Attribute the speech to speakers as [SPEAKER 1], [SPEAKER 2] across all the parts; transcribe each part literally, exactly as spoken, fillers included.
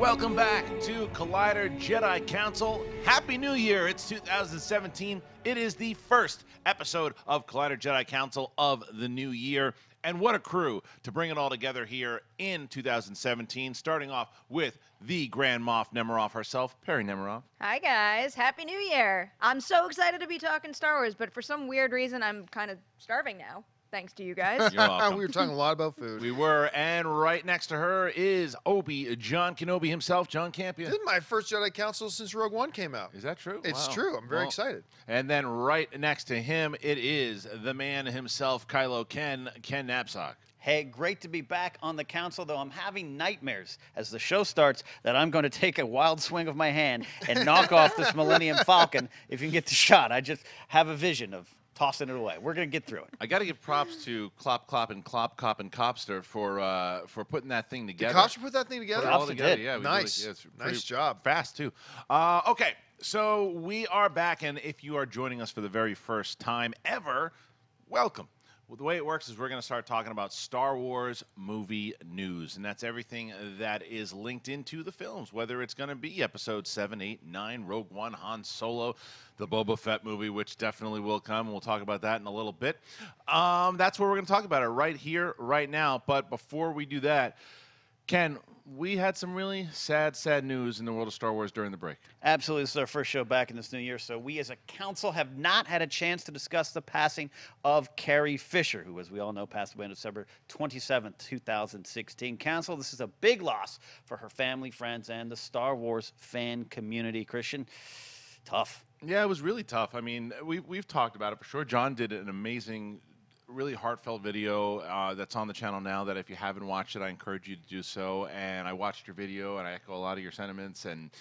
[SPEAKER 1] welcome back to Collider Jedi Council. Happy New Year. It's two thousand seventeen. It is the first episode of Collider Jedi Council of the new year. And what a crew to bring it all together here in two thousand seventeen, starting off with the Grand Moff Nemeroff herself, Perry Nemeroff.
[SPEAKER 2] Hi, guys. Happy New Year. I'm so excited to be talking Star Wars, but for some weird reason, I'm kind of starving now. Thanks to you guys.
[SPEAKER 1] You're welcome.
[SPEAKER 3] We were talking a lot about food.
[SPEAKER 1] We were, and right next to her is Obi, John Kenobi himself, John Campia.
[SPEAKER 3] This is my first Jedi Council since Rogue One came out.
[SPEAKER 1] Is that true?
[SPEAKER 3] It's
[SPEAKER 1] Wow.
[SPEAKER 3] true. I'm very
[SPEAKER 1] Well,
[SPEAKER 3] excited.
[SPEAKER 1] And then right next to him, it is the man himself, Kylo Ken, Ken Knapsack.
[SPEAKER 4] Hey, great to be back on the council, though I'm having nightmares as the show starts that I'm going to take a wild swing of my hand and knock off this Millennium Falcon if you can get the shot. I just have a vision of tossing it away. We're going to get through it.
[SPEAKER 1] I got to give props to Clop Clop and Clop Cop and Copster for uh, for putting that thing
[SPEAKER 3] The
[SPEAKER 1] together.
[SPEAKER 3] cops put that thing
[SPEAKER 1] Put
[SPEAKER 3] together?
[SPEAKER 1] it all
[SPEAKER 4] Copster
[SPEAKER 1] together.
[SPEAKER 4] did.
[SPEAKER 1] Yeah, we
[SPEAKER 3] Nice.
[SPEAKER 1] Really, yeah, it's
[SPEAKER 3] Nice
[SPEAKER 1] pretty
[SPEAKER 3] job.
[SPEAKER 1] Fast, too. Uh, okay, so we are back, and if you are joining us for the very first time ever, welcome. Well, the way it works is we're going to start talking about Star Wars movie news, and that's everything that is linked into the films, whether it's going to be Episode seven, eight, nine, Rogue One, Han Solo, the Boba Fett movie, which definitely will come, and we'll talk about that in a little bit. Um, that's where we're going to talk about it right here, right now. But before we do that, Ken, we had some really sad, sad news in the world of Star Wars during the break.
[SPEAKER 4] Absolutely. This is our first show back in this new year, so we as a council have not had a chance to discuss the passing of Carrie Fisher, who, as we all know, passed away on December twenty-seventh, two thousand sixteen. Council, this is a big loss for her family, friends, and the Star Wars fan community. Christian, tough.
[SPEAKER 1] Yeah, it was really tough. I mean, we, we've talked about it for sure. John did an amazing, really heartfelt video uh, that's on the channel now that if you haven't watched it, I encourage you to do so. And I watched your video, and I echo a lot of your sentiments. And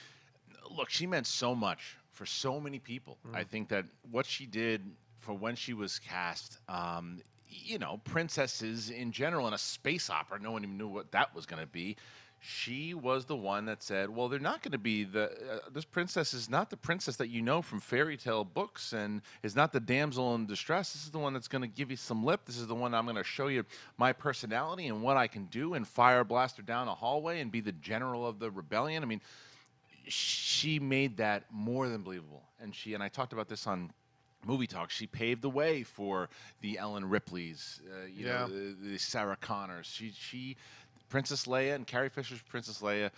[SPEAKER 1] look, she meant so much for so many people. Mm. I think that what she did for when she was cast, um, you know, princesses in general in a space opera, no one even knew what that was going to be. She was the one that said, well, they're not going to be the, uh, this princess is not the princess that you know from fairy tale books and is not the damsel in distress. This is the one that's going to give you some lip. This is the one I'm going to show you my personality and what I can do and fire blast her down a hallway and be the general of the rebellion. I mean, she made that more than believable. And she, and I talked about this on Movie Talk, she paved the way for the Ellen Ripleys, uh, you
[SPEAKER 3] Yeah.
[SPEAKER 1] know, the, the Sarah Connors. She, she, Princess Leia and Carrie Fisher's Princess Leia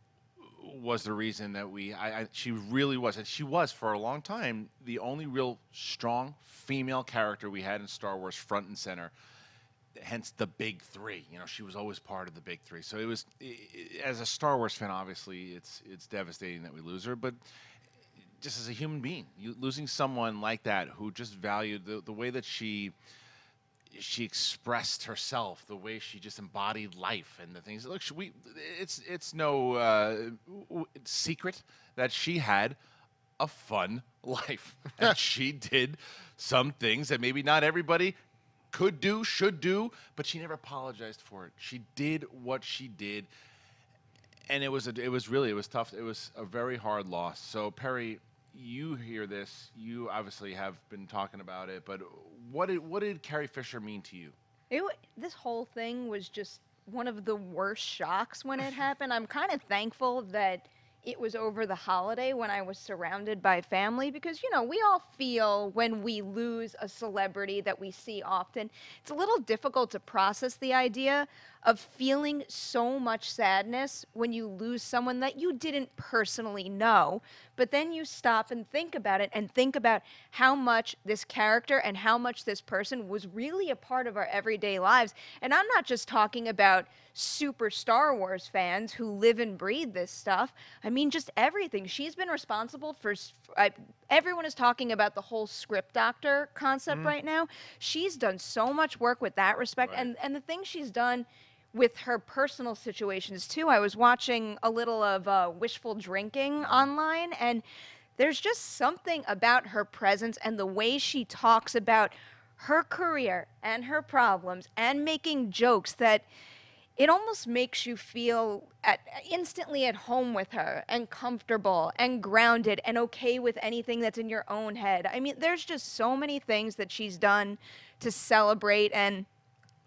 [SPEAKER 1] was the reason that we, I, I, she really was, and she was for a long time the only real strong female character we had in Star Wars front and center. Hence the big three. You know, she was always part of the big three. So it was, i i as a Star Wars fan, obviously it's it's devastating that we lose her, but just as a human being, you, losing someone like that who just valued the, the way that she. She expressed herself, the way she just embodied life and the things. Look, she, we, it's it's no uh, secret that she had a fun life, and she did some things that maybe not everybody could do, should do, but she never apologized for it. She did what she did, and it was a, it was really it was tough. It was a very hard loss. So Perry, you hear this, you obviously have been talking about it, but what did what did Carrie Fisher mean to you?
[SPEAKER 2] It, wa- this whole thing was just one of the worst shocks when it happened. I'm kind of thankful that it was over the holiday when I was surrounded by family because, you know, we all feel when we lose a celebrity that we see often, it's a little difficult to process the idea of feeling so much sadness when you lose someone that you didn't personally know. But then you stop and think about it and think about how much this character and how much this person was really a part of our everyday lives. And I'm not just talking about super Star Wars fans who live and breathe this stuff. I mean, just everything. She's been responsible for, s- I, everyone is talking about the whole script doctor concept right now. She's done so much work with that respect.
[SPEAKER 1] Right.
[SPEAKER 2] And, and the things she's done with her personal situations too. I was watching a little of uh, Wishful Drinking online, and there's just something about her presence and the way she talks about her career and her problems and making jokes that it almost makes you feel at, instantly at home with her and comfortable and grounded and okay with anything that's in your own head. I mean, there's just so many things that she's done to celebrate, and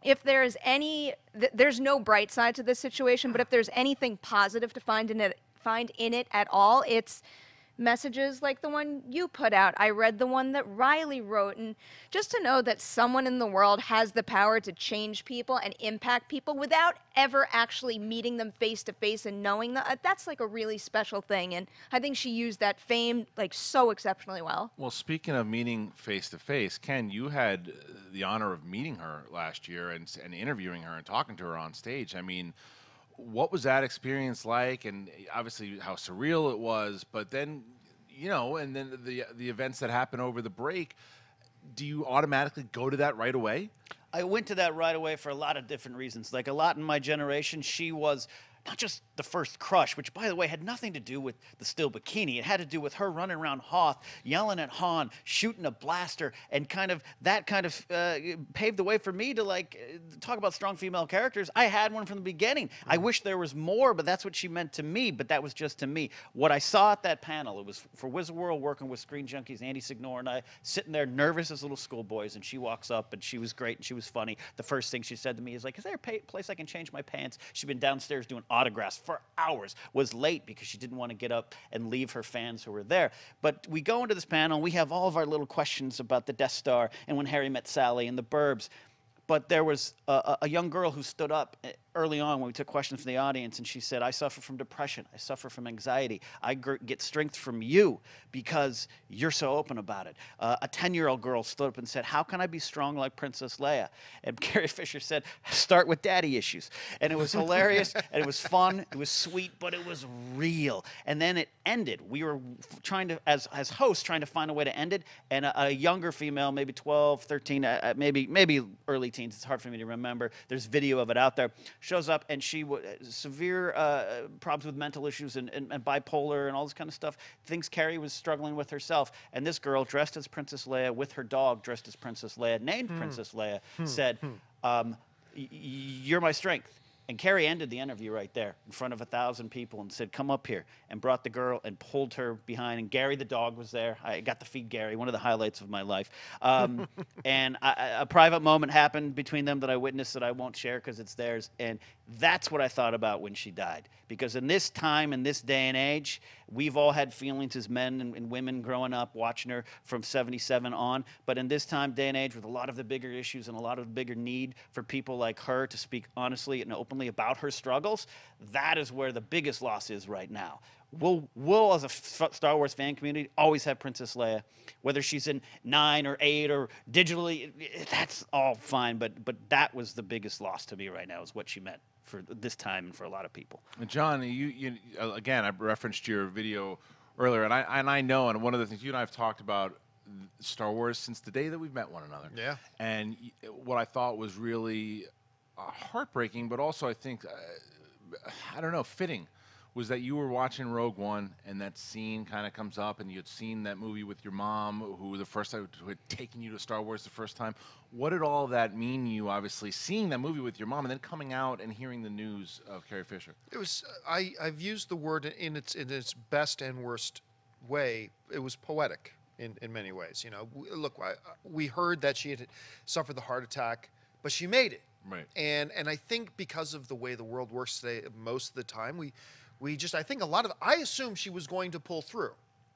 [SPEAKER 2] if there's any, th- there's no bright side to this situation, but if there's anything positive to find in it, find in it at all, it's messages like the one you put out. I read the one that Riley wrote, and just to know that someone in the world has the power to change people and impact people without ever actually meeting them face to face and knowing that, that's like a really special thing. And I think she used that fame like so exceptionally well.
[SPEAKER 1] Well, speaking of meeting face to face, Ken, you had uh, the honor of meeting her last year and, s- and interviewing her and talking to her on stage. I mean, what was that experience like? And obviously how surreal it was, but then, you know, and then the the events that happen over the break, do you automatically go to that right away?
[SPEAKER 4] I went to that right away for a lot of different reasons. Like a lot in my generation, she was not just the first crush, which, by the way, had nothing to do with the still bikini. It had to do with her running around Hoth, yelling at Han, shooting a blaster, and kind of that kind of uh, paved the way for me to, like, uh, talk about strong female characters. I had one from the beginning. Mm-hmm. I wish there was more, but that's what she meant to me, but that was just to me. What I saw at that panel, it was for Wizard World, working with Screen Junkies, Andy Signor and I, sitting there nervous as little schoolboys, and she walks up, and she was great, and she was funny. The first thing she said to me is like, is there a pa- place I can change my pants? She'd been downstairs doing autographs for hours, was late because she didn't want to get up and leave her fans who were there. But we go into this panel, and we have all of our little questions about the Death Star and When Harry Met Sally and the Burbs. But there was a, a young girl who stood up early on when we took questions from the audience, and she said, I suffer from depression. I suffer from anxiety. I gr- get strength from you because you're so open about it. Uh, a ten-year-old girl stood up and said, how can I be strong like Princess Leia? And Carrie Fisher said, start with daddy issues. And it was hilarious, and it was fun, it was sweet, but it was real. And then it ended. We were trying to, as, as hosts, trying to find a way to end it, and a, a younger female, maybe twelve, thirteen, uh, maybe, maybe early teens, it's hard for me to remember, there's video of it out there, shows up, and she w- severe uh, problems with mental issues and, and, and bipolar and all this kind of stuff, things Carrie was struggling with herself. And this girl, dressed as Princess Leia, with her dog dressed as Princess Leia, named hmm. Princess Leia, hmm. said, hmm. Um, you're my strength. And Carrie ended the interview right there in front of a thousand people and said, come up here, and brought the girl and pulled her behind. And Gary the dog was there. I got to feed Gary, one of the highlights of my life. Um, and I, a private moment happened between them that I witnessed that I won't share because it's theirs. And that's what I thought about when she died. Because in this time, in this day and age, we've all had feelings as men and, and women growing up, watching her from seventy-seven on. But in this time, day and age, with a lot of the bigger issues and a lot of the bigger need for people like her to speak honestly and openly about her struggles, that is where the biggest loss is right now. We'll, we'll, as a Star Wars fan community, always have Princess Leia. Whether she's in nine or eight or digitally, that's all fine. But, but that was the biggest loss to me right now, is what she meant for this time and for a lot of people.
[SPEAKER 1] John, you, you again, I referenced your video earlier, and I and I know, and one of the things you and I have talked about Star Wars since the day that we've met one another.
[SPEAKER 3] Yeah.
[SPEAKER 1] And what I thought was really uh, heartbreaking, but also I think, uh, I don't know, fitting, was that you were watching Rogue One, and that scene kind of comes up, and you had seen that movie with your mom, who the first time who had taken you to Star Wars the first time. What did all of that mean to you, obviously, seeing that movie with your mom, and then coming out and hearing the news of Carrie Fisher?
[SPEAKER 3] It was. I I've used the word in its in its best and worst way. It was poetic in, in many ways. You know, we, look, I, we heard that she had suffered the heart attack, but she made it.
[SPEAKER 1] Right.
[SPEAKER 3] And and I think because of the way the world works today, most of the time we. We just, I think a lot of, I assumed she was going to pull through.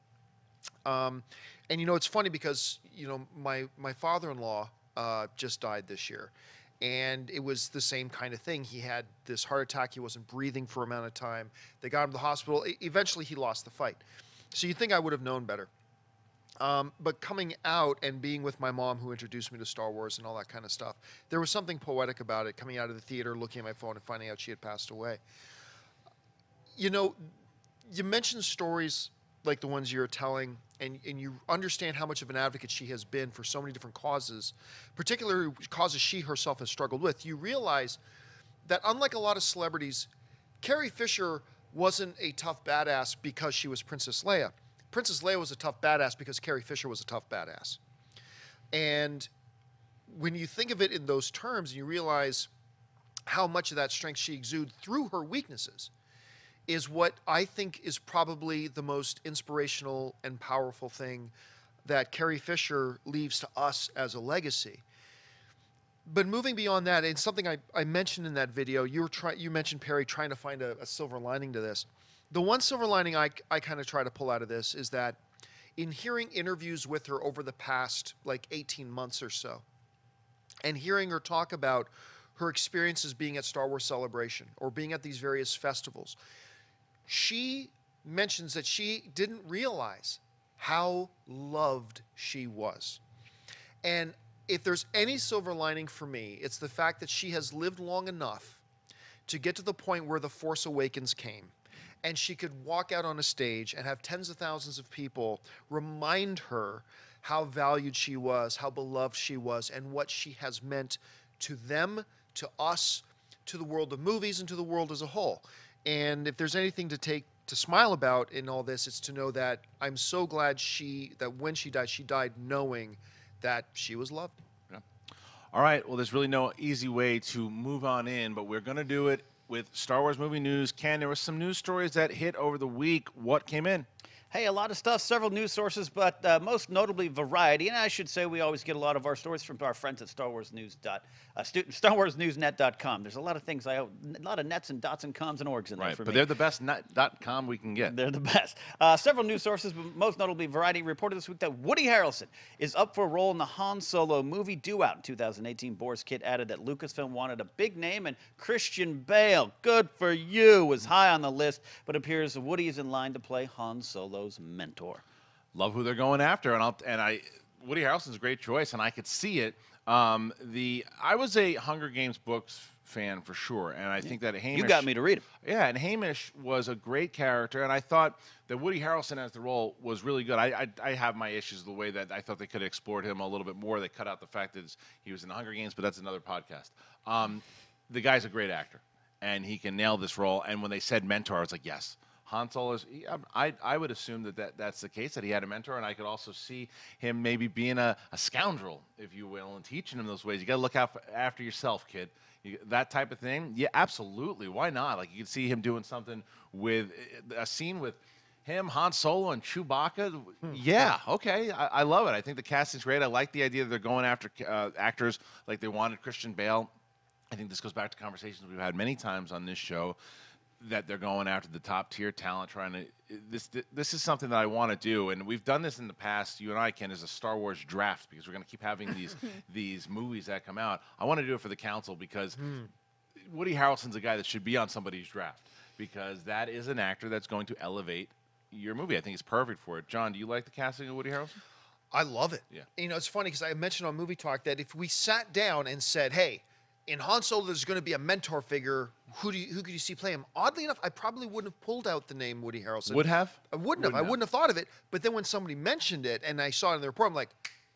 [SPEAKER 3] Um, and, you know, it's funny because, you know, my, my father-in-law uh, just died this year. And it was the same kind of thing. He had this heart attack. He wasn't breathing for an amount of time. They got him to the hospital. E- eventually, he lost the fight. So you think I would have known better. Um, but coming out and being with my mom, who introduced me to Star Wars and all that kind of stuff, there was something poetic about it, coming out of the theater, looking at my phone and finding out she had passed away. You know, you mentioned stories like the ones you're telling, and, and you understand how much of an advocate she has been for so many different causes, particularly causes she herself has struggled with. You realize that unlike a lot of celebrities, Carrie Fisher wasn't a tough badass because she was Princess Leia. Princess Leia was a tough badass because Carrie Fisher was a tough badass. And when you think of it in those terms, you realize how much of that strength she exuded through her weaknesses is what I think is probably the most inspirational and powerful thing that Carrie Fisher leaves to us as a legacy. but moving beyond that, it's something I, I mentioned in that video. You were try, you mentioned, Perry, trying to find a, a silver lining to this. The one silver lining I, I kind of try to pull out of this is that in hearing interviews with her over the past like eighteen months or so, and hearing her talk about her experiences being at Star Wars Celebration or being at these various festivals, she mentions that she didn't realize how loved she was. And if there's any silver lining for me, it's the fact that she has lived long enough to get to the point where The Force Awakens came, and she could walk out on a stage and have tens of thousands of people remind her how valued she was, how beloved she was, and what she has meant to them, to us, to the world of movies, and to the world as a whole. And if there's anything to take to smile about in all this, it's to know that I'm so glad she, that when she died, she died knowing that she was loved.
[SPEAKER 1] Yeah. All right. Well, there's really no easy way to move on in, but we're going to do it with Star Wars movie news. Ken, there were some news stories that hit over the week. What came in?
[SPEAKER 4] Hey, a lot of stuff, several news sources, but uh, most notably Variety. And I should say we always get a lot of our stories from our friends at Star Wars News dot, uh, Star Wars News Net dot com. There's a lot of things, I, a lot of nets and dots and coms and orgs in there
[SPEAKER 1] Right,
[SPEAKER 4] for
[SPEAKER 1] but
[SPEAKER 4] me.
[SPEAKER 1] they're the best net dot com we can get.
[SPEAKER 4] They're the best. Uh, several news sources, but most notably Variety, reported this week that Woody Harrelson is up for a role in the Han Solo movie due out in two thousand eighteen. Boris Kidd added that Lucasfilm wanted a big name, and Christian Bale, good for you, was high on the list, but appears Woody is in line to play Han Solo's mentor.
[SPEAKER 1] Love who they're going after, and I'll and I Woody Harrelson's a great choice, and I could see it. Um, the I was a Hunger Games books fan for sure, and I think that Hamish.
[SPEAKER 4] You got me to read him.
[SPEAKER 1] Yeah, and Hamish was a great character, and I thought that Woody Harrelson as the role was really good. I I, I have my issues the way that I thought they could have explored him a little bit more. They cut out the fact that he was in the Hunger Games, but that's another podcast. Um, the guy's a great actor, and he can nail this role. And when they said mentor, I was like, yes. Han Solo is, I, I would assume that, that that's the case, that he had a mentor, and I could also see him maybe being a, a scoundrel, if you will, and teaching him those ways. You got to look out for, after yourself, kid. You, that type of thing. Yeah, absolutely. Why not? Like, you could see him doing something with a scene with him, Han Solo, and Chewbacca. Yeah, okay. I, I love it. I think the casting's great. I like the idea that they're going after uh, actors like they wanted Christian Bale. I think this goes back to conversations we've had many times on this show, that they're going after the top tier talent, trying to this this is something that I want to do, and we've done this in the past. You and I, Ken, as a Star Wars draft, because we're going to keep having these these movies that come out. I want to do it for the council because mm. Woody Harrelson's a guy that should be on somebody's draft, because that is an actor that's going to elevate your movie. I think it's perfect for it. John, do you like the casting of Woody Harrelson?
[SPEAKER 3] I love it.
[SPEAKER 1] Yeah.
[SPEAKER 3] You know, it's funny because I mentioned on Movie Talk that if we sat down and said, hey, in Han Solo, there's going to be a mentor figure. Who do you, who could you see play him? Oddly enough, I probably wouldn't have pulled out the name Woody Harrelson.
[SPEAKER 1] Would have?
[SPEAKER 3] I wouldn't,
[SPEAKER 1] wouldn't
[SPEAKER 3] have.
[SPEAKER 1] have.
[SPEAKER 3] I wouldn't have thought of it. But then when somebody mentioned it and I saw it in the report, I'm like,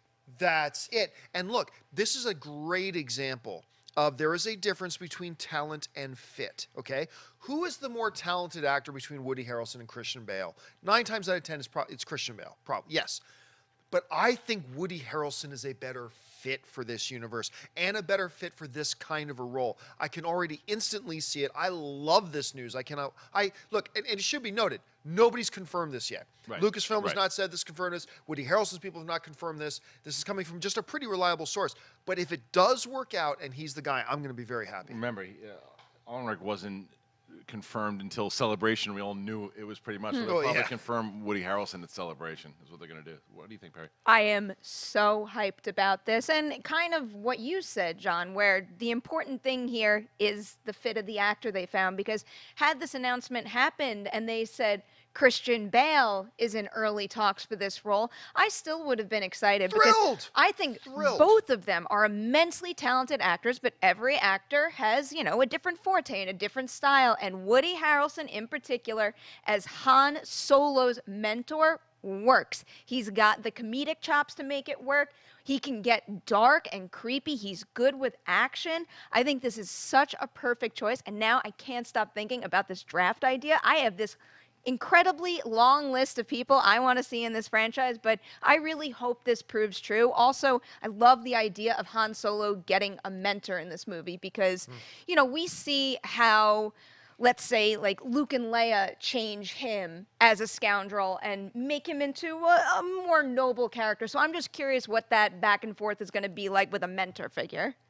[SPEAKER 3] that's it. And look, this is a great example of there is a difference between talent and fit, okay? Who is the more talented actor between Woody Harrelson and Christian Bale? Nine times out of ten, it's, pro- it's Christian Bale, probably, yes. But I think Woody Harrelson is a better fit for this universe and a better fit for this kind of a role. I can already instantly see it. I love this news. I cannot, I, look, and, and it should be noted, nobody's confirmed this yet.
[SPEAKER 1] Right.
[SPEAKER 3] Lucasfilm has
[SPEAKER 1] Right.
[SPEAKER 3] not said this, confirmed this. Woody Harrelson's people have not confirmed this. This is coming from just a pretty reliable source. But if it does work out and he's the guy, I'm going to be very happy.
[SPEAKER 1] Remember, he, uh, Ulrich wasn't confirmed until Celebration. We all knew it was pretty much. So they'll
[SPEAKER 3] Oh,
[SPEAKER 1] probably
[SPEAKER 3] yeah.
[SPEAKER 1] confirm Woody Harrelson at Celebration is what they're going to do. What do you think, Perry?
[SPEAKER 2] I am so hyped about this. And kind of what you said, John, where the important thing here is the fit of the actor they found. Because had this announcement happened and they said Christian Bale is in early talks for this role, I still would have been excited. Because
[SPEAKER 3] Thrilled.
[SPEAKER 2] I think
[SPEAKER 3] Thrilled.
[SPEAKER 2] both of them are immensely talented actors, but every actor has, you know, a different forte and a different style. And Woody Harrelson in particular as Han Solo's mentor works. He's got the comedic chops to make it work. He can get dark and creepy. He's good with action. I think this is such a perfect choice. And now I can't stop thinking about this draft idea. I have this incredibly long list of people I want to see in this franchise, but I really hope this proves true. Also, I love the idea of Han Solo getting a mentor in this movie because, mm. you know, we see how, let's say, like Luke and Leia change him as a scoundrel and make him into a, a more noble character. So I'm just curious what that back and forth is going to be like with a mentor figure.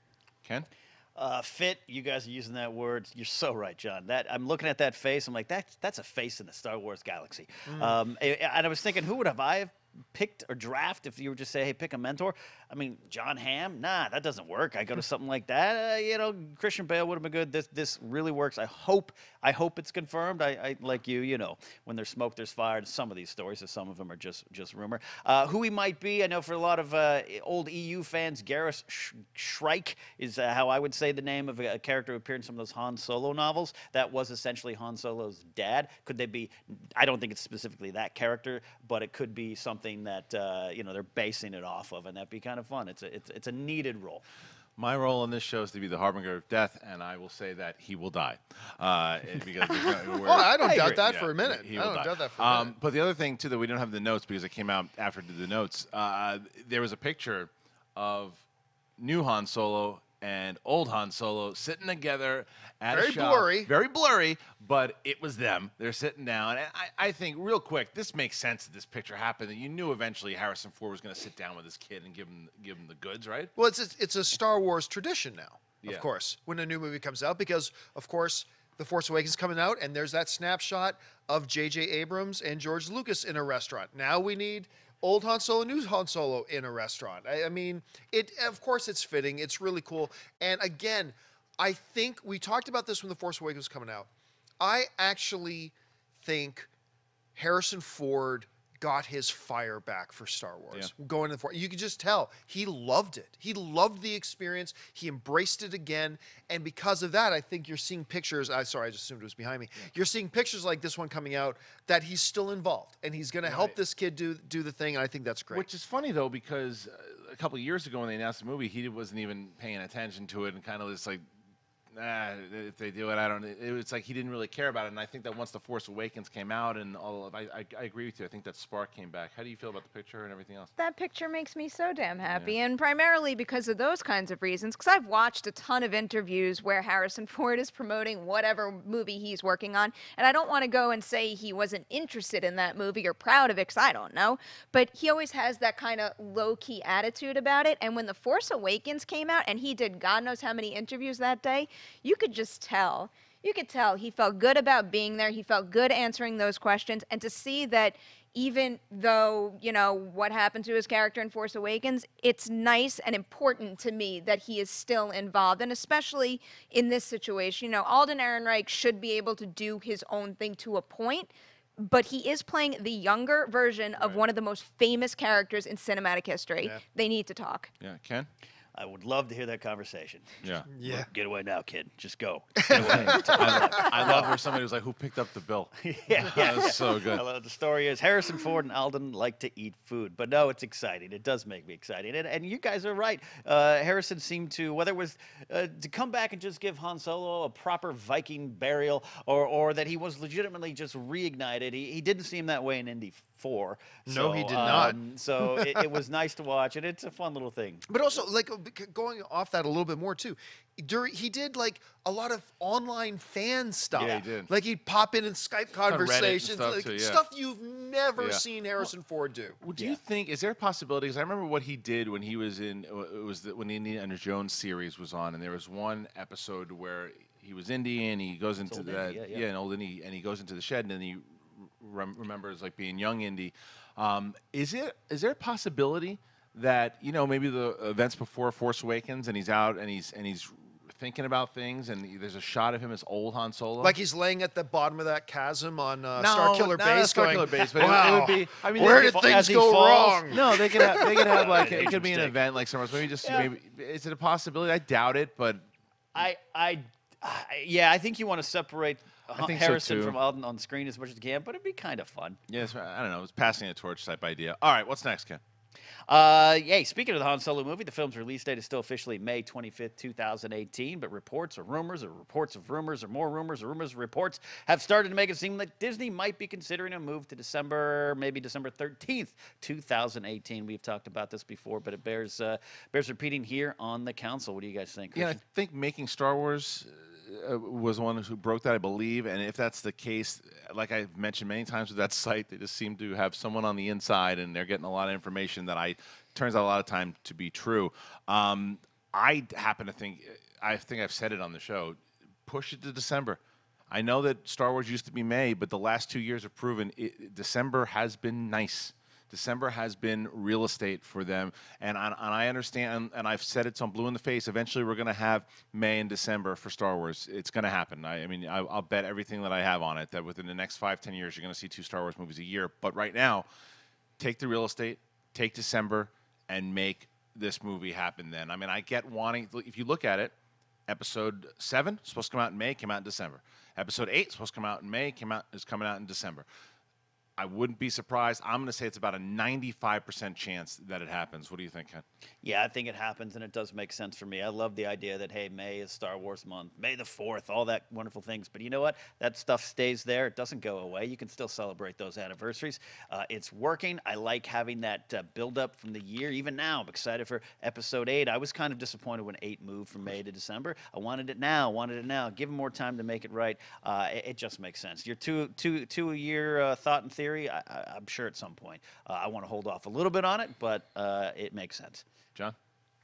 [SPEAKER 1] Ken?
[SPEAKER 4] Uh, fit, you guys are using that word. You're so right, John. That I'm looking at that face. I'm like, that's that's a face in the Star Wars galaxy.
[SPEAKER 3] Mm.
[SPEAKER 4] Um, a- and I was thinking, who would have I picked or draft if you were just say, hey, pick a mentor? I mean, John Hamm. Nah, that doesn't work. I go to something like that. Uh, you know, Christian Bale would have been good. This this really works. I hope I hope it's confirmed. I, I like you. You know, when there's smoke, there's fire. And some of these stories, so some of them are just just rumor. Uh, who he might be, I know for a lot of uh, old E U fans, Garrus Sh- Shrike is uh, how I would say the name of a, a character who appeared in some of those Han Solo novels. That was essentially Han Solo's dad. Could they be? I don't think it's specifically that character, but it could be something that uh, you know they're basing it off of, and that'd be kind of fun. It's a it's, it's a needed role.
[SPEAKER 1] My role in this show is to be the harbinger of death, and I will say that he will die. Uh, because
[SPEAKER 3] Oh, I don't
[SPEAKER 4] I
[SPEAKER 3] doubt
[SPEAKER 4] agree.
[SPEAKER 3] that
[SPEAKER 1] Yeah,
[SPEAKER 3] for a minute.
[SPEAKER 1] he
[SPEAKER 3] I
[SPEAKER 1] will
[SPEAKER 3] don't
[SPEAKER 1] die.
[SPEAKER 3] doubt that for a
[SPEAKER 1] Um,
[SPEAKER 3] minute.
[SPEAKER 1] but the other thing too that we don't have the notes because it came out after the notes. Uh, there was a picture of new Han Solo and old Han Solo sitting together at
[SPEAKER 3] Very
[SPEAKER 1] a shop.
[SPEAKER 3] blurry.
[SPEAKER 1] Very blurry, but it was them. They're sitting down, and I, I think real quick, this makes sense that this picture happened. That you knew eventually Harrison Ford was going to sit down with his kid and give him give him the goods, right?
[SPEAKER 3] Well, it's a, it's a Star Wars tradition now,
[SPEAKER 1] Yeah.
[SPEAKER 3] of course, when a new movie comes out, because, of course, The Force Awakens coming out, and there's that snapshot of J J Abrams and George Lucas in a restaurant. Now we need old Han Solo, new Han Solo in a restaurant. I, I mean, it. Of course, it's fitting. It's really cool. And again, I think we talked about this when The Force Awakens was coming out. I actually think Harrison Ford got his fire back for Star Wars. Going to the Force, you could just tell he loved it. He loved the experience. He embraced it again, and because of that, I think you're seeing pictures. I sorry, I just assumed it was behind me. You're seeing pictures like this one coming out that he's still involved, and he's going to help
[SPEAKER 1] Right.
[SPEAKER 3] this kid do do the thing. And I think that's great.
[SPEAKER 1] Which is funny though, because uh, a couple of years ago when they announced the movie, he wasn't even paying attention to it and kind of just like, nah, if they do it, I don't. It was like he didn't really care about it. And I think that once The Force Awakens came out and all of, I, I, I agree with you. I think that spark came back. How do you feel about the picture and everything else?
[SPEAKER 2] That picture makes me so damn happy, and primarily because of those kinds of reasons. Because I've watched a ton of interviews where Harrison Ford is promoting whatever movie he's working on, and I don't want to go and say he wasn't interested in that movie or proud of it, because I don't know. But he always has that kind of low-key attitude about it. And when The Force Awakens came out, and he did God knows how many interviews that day, you could just tell. You could tell he felt good about being there. He felt good answering those questions, and to see that. Even though, you know, what happened to his character in Force Awakens, it's nice and important to me that he is still involved. And especially in this situation, you know, Alden Ehrenreich should be able to do his own thing to a point, but he is playing the younger version of
[SPEAKER 1] Right.
[SPEAKER 2] one of the most famous characters in cinematic history.
[SPEAKER 3] Yeah.
[SPEAKER 2] They need to talk.
[SPEAKER 1] Yeah, Ken.
[SPEAKER 4] I would love to hear that conversation.
[SPEAKER 1] Yeah.
[SPEAKER 3] Yeah.
[SPEAKER 4] Look, get away now, kid. Just go. Get away.
[SPEAKER 1] I, I love where somebody was like, "Who picked up the bill?"
[SPEAKER 4] yeah, yeah,
[SPEAKER 1] That's
[SPEAKER 4] yeah.
[SPEAKER 1] so good.
[SPEAKER 4] I love the story is Harrison Ford and Alden like to eat food, but no, it's exciting. It does make me excited, and, and you guys are right. Uh, Harrison seemed to, whether it was uh, to come back and just give Han Solo a proper Viking burial, or or that he was legitimately just reignited. He, he didn't seem that way in Indy four.
[SPEAKER 3] No,
[SPEAKER 4] so,
[SPEAKER 3] he did not.
[SPEAKER 4] um, so it, it was nice to watch, and it's a fun little thing.
[SPEAKER 3] But also, like uh, bec- going off that a little bit more too, during he did like a lot of online fan stuff.
[SPEAKER 1] Yeah, he did.
[SPEAKER 3] Like he'd pop in in Skype
[SPEAKER 1] Reddit and
[SPEAKER 3] conversations,
[SPEAKER 1] stuff
[SPEAKER 3] like
[SPEAKER 1] too, yeah.
[SPEAKER 3] stuff you've never
[SPEAKER 1] Yeah.
[SPEAKER 3] seen Harrison Ford do.
[SPEAKER 1] Well, do
[SPEAKER 4] Yeah.
[SPEAKER 1] you think is there a possibility? Because I remember what he did when he was in it was the, when the Indiana Jones series was on, and there was one episode where he was Indy and he goes into
[SPEAKER 4] old
[SPEAKER 1] that
[SPEAKER 4] Indy, yeah, yeah.
[SPEAKER 1] an old Indy, and he goes into the shed and then he rem- remembers like being young Indy. Um, is it is there a possibility that you know maybe the events before Force Awakens and he's out and he's and he's thinking about things and he- there's a shot of him as old Han Solo?
[SPEAKER 3] Like he's laying at the bottom of that chasm on uh,
[SPEAKER 1] No,
[SPEAKER 3] Starkiller
[SPEAKER 1] not
[SPEAKER 3] Base,
[SPEAKER 1] Star
[SPEAKER 3] going,
[SPEAKER 1] Killer Base, but it would-
[SPEAKER 3] wow,
[SPEAKER 1] it would be. I mean,
[SPEAKER 3] where
[SPEAKER 1] they-
[SPEAKER 3] did
[SPEAKER 4] as
[SPEAKER 3] things
[SPEAKER 4] he
[SPEAKER 3] go
[SPEAKER 4] falls?
[SPEAKER 3] wrong?
[SPEAKER 1] No, they could have. They could have like
[SPEAKER 4] Huge
[SPEAKER 1] it could be an
[SPEAKER 4] mistake.
[SPEAKER 1] event like somewhere else. Maybe just
[SPEAKER 4] Yeah.
[SPEAKER 1] maybe is it a possibility? I doubt it, but
[SPEAKER 4] I, I, I yeah, I think you want to separate
[SPEAKER 1] I think so,
[SPEAKER 4] Harrison
[SPEAKER 1] too.
[SPEAKER 4] from Alden on screen as much as you can, but it'd be kind of fun.
[SPEAKER 1] yes, I don't know. It's passing a torch type idea. All right, what's next, Ken?
[SPEAKER 4] Uh, yeah, speaking of the Han Solo movie, the film's release date is still officially May twenty-fifth, two thousand eighteen, but reports or rumors or reports of rumors or more rumors or rumors of reports have started to make it seem like Disney might be considering a move to December, maybe December thirteenth, two thousand eighteen. We've talked about this before, but it bears uh, bears repeating here on the council. What do you guys think?
[SPEAKER 1] Yeah, I
[SPEAKER 4] Christian?
[SPEAKER 1] think making Star Wars uh, was one who broke that, I believe. And if that's the case, like I've mentioned many times with that site, they just seem to have someone on the inside, and they're getting a lot of information that I turns out a lot of time to be true. Um, I happen to think, I think I've said it on the show, push it to December. I know that Star Wars used to be May, but the last two years have proven it, December has been nice. December has been real estate for them, and I, and I understand, and, and I've said it, so I'm blue in the face. Eventually, we're going to have May and December for Star Wars. It's going to happen. I, I mean, I, I'll bet everything that I have on it that within the next five, ten years, you're going to see two Star Wars movies a year. But right now, take the real estate, take December, and make this movie happen then. I mean, I get wanting, if you look at it, Episode seven, supposed to come out in May, came out in December. Episode eight, supposed to come out in May, came out is coming out in December. I wouldn't be surprised. I'm going to say it's about a ninety-five percent chance that it happens. What do you think, Ken?
[SPEAKER 4] Yeah, I think it happens, and it does make sense for me. I love the idea that, hey, May is Star Wars month, May the fourth, all that wonderful things. But you know what? That stuff stays there. It doesn't go away. You can still celebrate those anniversaries. Uh, it's working. I like having that uh, build-up from the year. Even now, I'm excited for Episode eight. I was kind of disappointed when eight moved from May to December. I wanted it now, wanted it now. Give them more time to make it right. Uh, it, it just makes sense. Your two, two, two a year uh, thought and theory, I, I, I'm sure at some point. Uh, I want to hold off a little bit on it, but uh, it makes sense.
[SPEAKER 1] John?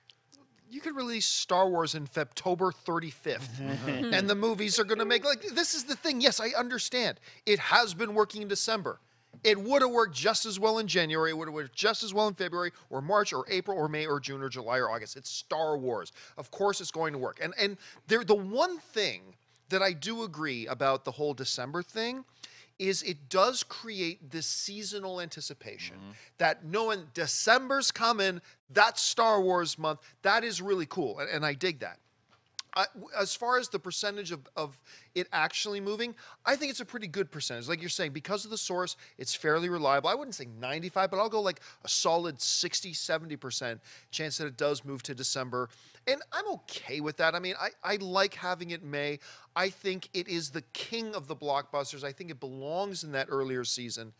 [SPEAKER 3] You could release Star Wars in February thirty-fifth, and the movies are going to make, like, this is the thing. Yes, I understand. It has been working in December. It would have worked just as well in January. It would have worked just as well in February or March or April or May or June or July or August. It's Star Wars. Of course it's going to work. And, and there, the one thing that I do agree about the whole December thing is it does create this seasonal anticipation mm-hmm. that knowing December's coming, that's Star Wars month, that is really cool, and, and I dig that. I, as far as the percentage of, of it actually moving, I think it's a pretty good percentage. Like you're saying, because of the source, it's fairly reliable. I wouldn't say ninety-five, but I'll go like a solid sixty, seventy percent chance that it does move to December. And I'm okay with that. I mean, I, I like having it May. I think it is the king of the blockbusters. I think it belongs in that earlier season.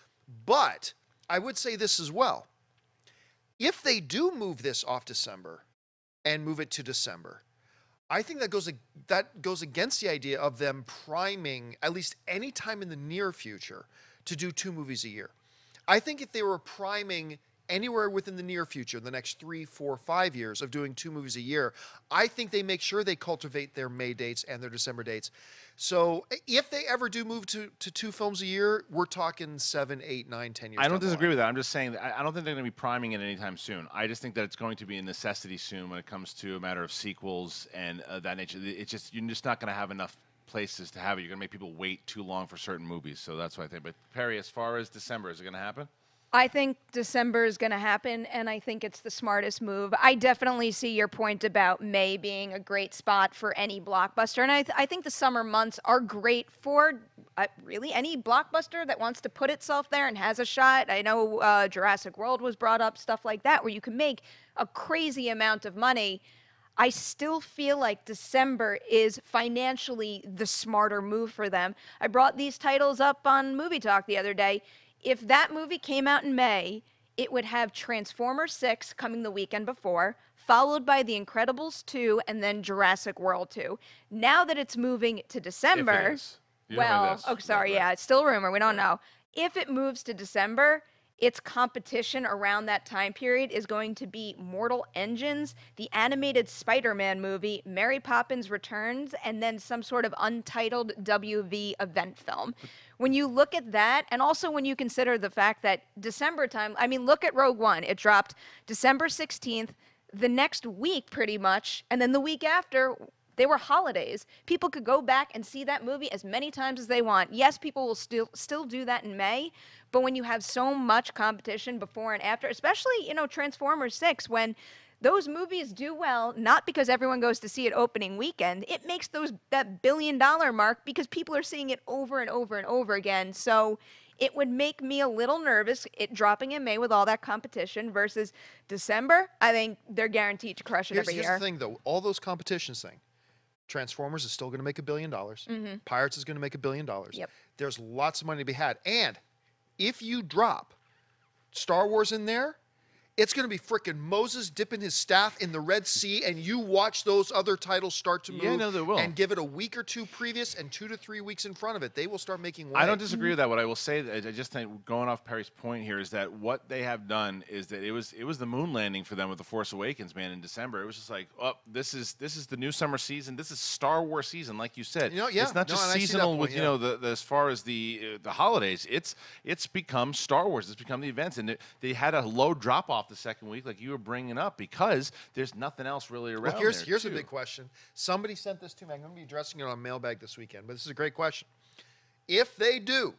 [SPEAKER 3] But I would say this as well. If they do move this off December and move it to December, I think that goes that goes against the idea of them priming, at least any time in the near future, to do two movies a year. I think if they were priming anywhere within the near future, the next three, four, five years of doing two movies a year, I think they make sure they cultivate their May dates and their December dates. So if they ever do move to, to two films a year, we're talking seven, eight, nine, ten years.
[SPEAKER 1] I don't disagree with that. I'm just saying that I don't think they're going to be priming it anytime soon. I just think that it's going to be a necessity soon when it comes to a matter of sequels and uh, that nature. It's just you're just not going to have enough places to have it. You're going to make people wait too long for certain movies. So that's what I think. But Perry, as far as December, is it going to happen?
[SPEAKER 2] I think December is going to happen, and I think it's the smartest move. I definitely see your point about May being a great spot for any blockbuster, and I, th- I think the summer months are great for uh, really any blockbuster that wants to put itself there and has a shot. I know uh, Jurassic World was brought up, stuff like that, where you can make a crazy amount of money. I still feel like December is financially the smarter move for them. I brought these titles up on Movie Talk the other day. If that movie came out in May, it would have Transformers six coming the weekend before, followed by The Incredibles two, and then Jurassic World two. Now that it's moving to December,
[SPEAKER 1] If it is. You don't know
[SPEAKER 2] well,
[SPEAKER 1] this.
[SPEAKER 2] oh, sorry,
[SPEAKER 1] Right,
[SPEAKER 2] yeah,
[SPEAKER 1] right.
[SPEAKER 2] it's still a rumor. We don't know. If it moves to December, its competition around that time period is going to be Mortal Engines, the animated Spider-Man movie, Mary Poppins Returns, and then some sort of untitled W V event film. When you look at that, and also when you consider the fact that December time, I mean, look at Rogue One. It dropped December sixteenth, the next week pretty much, and then the week after, they were holidays. People could go back and see that movie as many times as they want. Yes, people will still still do that in May, but when you have so much competition before and after, especially, you know, Transformers six, when those movies do well, not because everyone goes to see it opening weekend, it makes those that billion dollar mark because people are seeing it over and over and over again. So it would make me a little nervous, it dropping in May with all that competition versus December. I think they're guaranteed to crush it
[SPEAKER 3] Here's,
[SPEAKER 2] every
[SPEAKER 3] here's
[SPEAKER 2] year.
[SPEAKER 3] the thing, though. All those competitions thing. Transformers is still going to make a billion dollars.
[SPEAKER 2] Mhm.
[SPEAKER 3] Pirates is going to make a billion dollars.
[SPEAKER 2] Yep.
[SPEAKER 3] There's lots of money to be had. And if you drop Star Wars in there, It's going to be frickin' Moses dipping his staff in the Red Sea, and you watch those other titles start to move.
[SPEAKER 1] Yeah, no, they will.
[SPEAKER 3] And give it a week or two previous and two to three weeks in front of it. They will start making way.
[SPEAKER 1] I don't disagree with that. What I will say, I just think going off Perry's point here is that what they have done is that it was it was the moon landing for them with the Force Awakens, man, in December. It was just like, oh, this is this is the new summer season. This is Star Wars season, like you said.
[SPEAKER 3] You know, yeah.
[SPEAKER 1] It's not
[SPEAKER 3] No,
[SPEAKER 1] just
[SPEAKER 3] and I see that
[SPEAKER 1] seasonal
[SPEAKER 3] point,
[SPEAKER 1] with
[SPEAKER 3] yeah.
[SPEAKER 1] you know the, the as far as the uh, the holidays. It's it's become Star Wars. It's become the events, and it, they had a low drop off the second week, like you were bringing up, because there's nothing else really around.
[SPEAKER 3] Well, here's
[SPEAKER 1] there,
[SPEAKER 3] here's
[SPEAKER 1] too.
[SPEAKER 3] a big question. Somebody sent this to me. I'm going to be addressing it on Mailbag this weekend, but this is a great question. If they do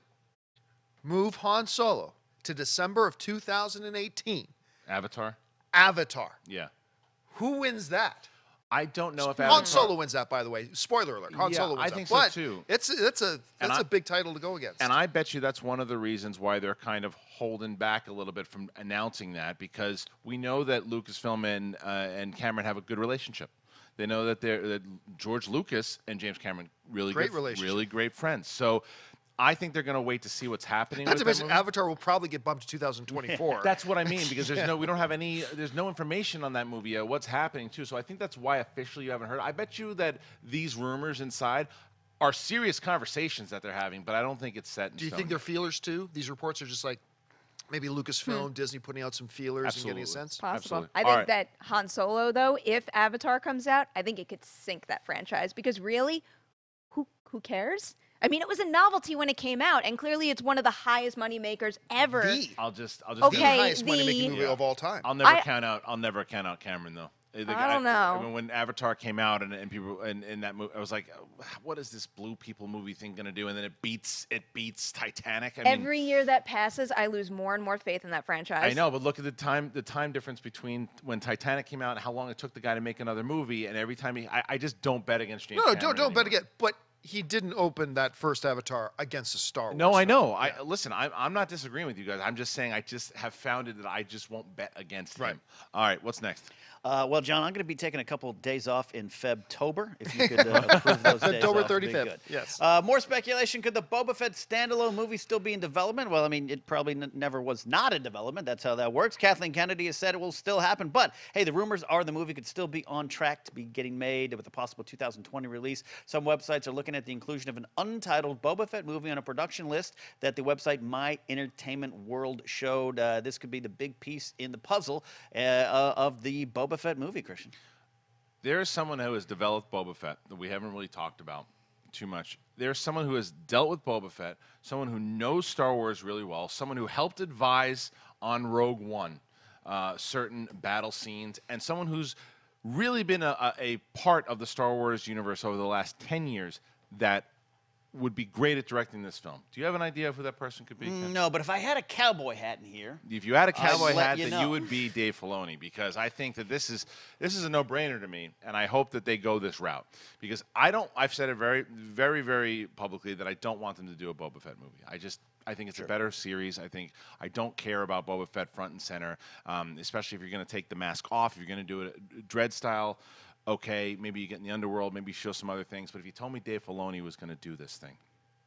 [SPEAKER 3] move Han Solo to December of two thousand eighteen,
[SPEAKER 1] Avatar.
[SPEAKER 3] Avatar,
[SPEAKER 1] Yeah,
[SPEAKER 3] who wins that?
[SPEAKER 1] I don't know if
[SPEAKER 3] Han
[SPEAKER 1] Avatar,
[SPEAKER 3] Solo wins that, by the way. Spoiler alert. Han
[SPEAKER 1] Yeah,
[SPEAKER 3] Solo wins
[SPEAKER 1] I
[SPEAKER 3] that.
[SPEAKER 1] think so,
[SPEAKER 3] But
[SPEAKER 1] too.
[SPEAKER 3] It's that's a
[SPEAKER 1] And
[SPEAKER 3] that's
[SPEAKER 1] I-
[SPEAKER 3] a big title to go against.
[SPEAKER 1] And I bet you that's one of the reasons why they're kind of holding back a little bit from announcing that, because we know that Lucasfilm and uh, and Cameron have a good relationship. They know that they're that George Lucas and James Cameron really
[SPEAKER 3] Great
[SPEAKER 1] good,
[SPEAKER 3] relationship.
[SPEAKER 1] really great friends. So I think they're going to wait to see what's happening.
[SPEAKER 3] Not
[SPEAKER 1] with
[SPEAKER 3] to
[SPEAKER 1] that
[SPEAKER 3] mention,
[SPEAKER 1] movie.
[SPEAKER 3] Avatar will probably get bumped to two thousand twenty-four.
[SPEAKER 1] That's what I mean, because there's no, we don't have any, there's no information on that movie yet, what's happening too. So I think that's why officially you haven't heard. I bet you that these rumors inside are serious conversations that they're having, but I don't think it's set in
[SPEAKER 3] Do you
[SPEAKER 1] stone
[SPEAKER 3] think they're
[SPEAKER 1] yet.
[SPEAKER 3] feelers too? These reports are just like maybe Lucasfilm, Disney putting out some feelers and getting a
[SPEAKER 1] Absolutely.
[SPEAKER 3] sense.
[SPEAKER 2] Possible.
[SPEAKER 1] Absolutely.
[SPEAKER 2] I
[SPEAKER 1] All
[SPEAKER 2] think
[SPEAKER 1] right.
[SPEAKER 2] that Han Solo, though, if Avatar comes out, I think it could sink that franchise because really, who who cares? I mean, it was a novelty when it came out, and clearly it's one of the highest money makers ever.
[SPEAKER 3] The,
[SPEAKER 1] I'll just, I'll just.
[SPEAKER 3] the
[SPEAKER 2] Okay,
[SPEAKER 3] highest money making
[SPEAKER 2] the-
[SPEAKER 3] movie
[SPEAKER 1] Yeah.
[SPEAKER 3] of all time.
[SPEAKER 1] I'll never
[SPEAKER 2] I-
[SPEAKER 1] count out. I'll never count out Cameron though. Uh, the
[SPEAKER 2] I
[SPEAKER 1] guy-
[SPEAKER 2] don't know.
[SPEAKER 1] mean, when Avatar came out and, and people and in that movie, I was like, what is this Blue People movie thing gonna do? And then it beats it beats Titanic. I mean,
[SPEAKER 2] Every year that passes, I lose more and more faith in that franchise.
[SPEAKER 1] I know, but look at the time the time difference between when Titanic came out and how long it took the guy to make another movie. And every time he, I, I just don't bet against James.
[SPEAKER 3] No, no,
[SPEAKER 1] Cameron
[SPEAKER 3] don't don't bet
[SPEAKER 1] anymore.
[SPEAKER 3] again. But he didn't open that first Avatar against a Star Wars.
[SPEAKER 1] No, I
[SPEAKER 3] film.
[SPEAKER 1] know. I listen. I'm, I'm not disagreeing with you guys. I'm just saying I just have found it that I just won't bet against
[SPEAKER 3] Right.
[SPEAKER 1] him. All right, what's next?
[SPEAKER 4] Uh, well, John, I'm going to be taking a couple days off in Febtober. If you could uh, approve those days
[SPEAKER 3] Febtober
[SPEAKER 4] off, it'd be
[SPEAKER 3] thirty-fifth,
[SPEAKER 4] good.
[SPEAKER 3] yes.
[SPEAKER 4] Uh, more speculation. Could the Boba Fett standalone movie still be in development? Well, I mean, it probably n- never was not in development. That's how that works. Kathleen Kennedy has said it will still happen. But, hey, the rumors are the movie could still be on track to be getting made with a possible two thousand twenty release. Some websites are looking at the inclusion of an untitled Boba Fett movie on a production list that the website My Entertainment World showed. Uh, this could be the big piece in the puzzle uh, uh, of the Boba Fett movie, Christian.
[SPEAKER 1] There is someone who has developed Boba Fett that we haven't really talked about too much. There's someone who has dealt with Boba Fett, someone who knows Star Wars really well, someone who helped advise on Rogue One uh, certain battle scenes, and someone who's really been a, a, a part of the Star Wars universe over the last ten years that would be great at directing this film. Do you have an idea of who that person could be? Ken?
[SPEAKER 4] No, but if I had a cowboy hat in here,
[SPEAKER 1] If you had a cowboy
[SPEAKER 4] let
[SPEAKER 1] hat,
[SPEAKER 4] you
[SPEAKER 1] then
[SPEAKER 4] know.
[SPEAKER 1] you would be Dave Filoni, because I think that this is this is a no-brainer to me, and I hope that they go this route, because I don't. I've said it very, very, very publicly that I don't want them to do a Boba Fett movie. I just I think it's a better series. I think I don't care about Boba Fett front and center, um, especially if you're going to take the mask off. If you're going to do it Dread style, okay, maybe you get in the underworld, maybe show some other things. But if you told me Dave Filoni was going to do this thing,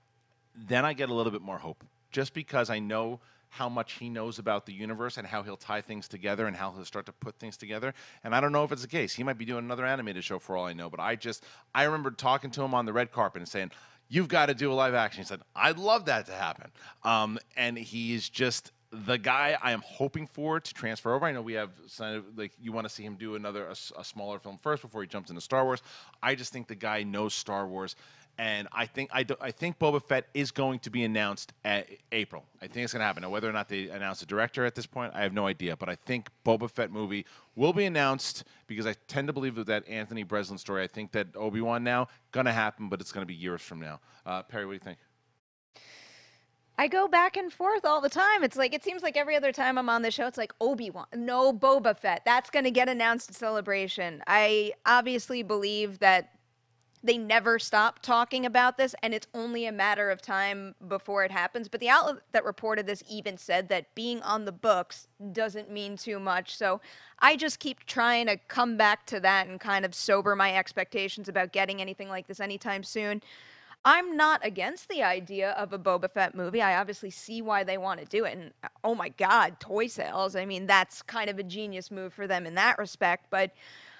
[SPEAKER 1] then I get a little bit more hope, just because I know how much he knows about the universe and how he'll tie things together and how he'll start to put things together. And I don't know if it's the case. He might be doing another animated show for all I know. But I just, I remember talking to him on the red carpet and saying, you've got to do a live action. He said, I'd love that to happen. Um, and he's just the guy I am hoping for to transfer over. I know we have, some, like, you want to see him do another, a, s- a smaller film first before he jumps into Star Wars. I just think the guy knows Star Wars. And I think I, do, I think Boba Fett is going to be announced at April. I think it's going to happen. Now, whether or not they announce a director at this point, I have no idea. But I think Boba Fett movie will be announced, because I tend to believe with that Anthony Breslin story. I think that Obi-Wan now going to happen, but it's going to be years from now. Uh, Perry, what do you think?
[SPEAKER 2] I go back and forth all the time. It's like, it seems like every other time I'm on the show, it's like Obi-Wan, no Boba Fett. That's going to get announced at Celebration. I obviously believe that they never stop talking about this, and it's only a matter of time before it happens. But the outlet that reported this even said that being on the books doesn't mean too much. So I just keep trying to come back to that and kind of sober my expectations about getting anything like this anytime soon. I'm not against the idea of a Boba Fett movie. I obviously see why they want to do it. And oh my God, toy sales. I mean, that's kind of a genius move for them in that respect. But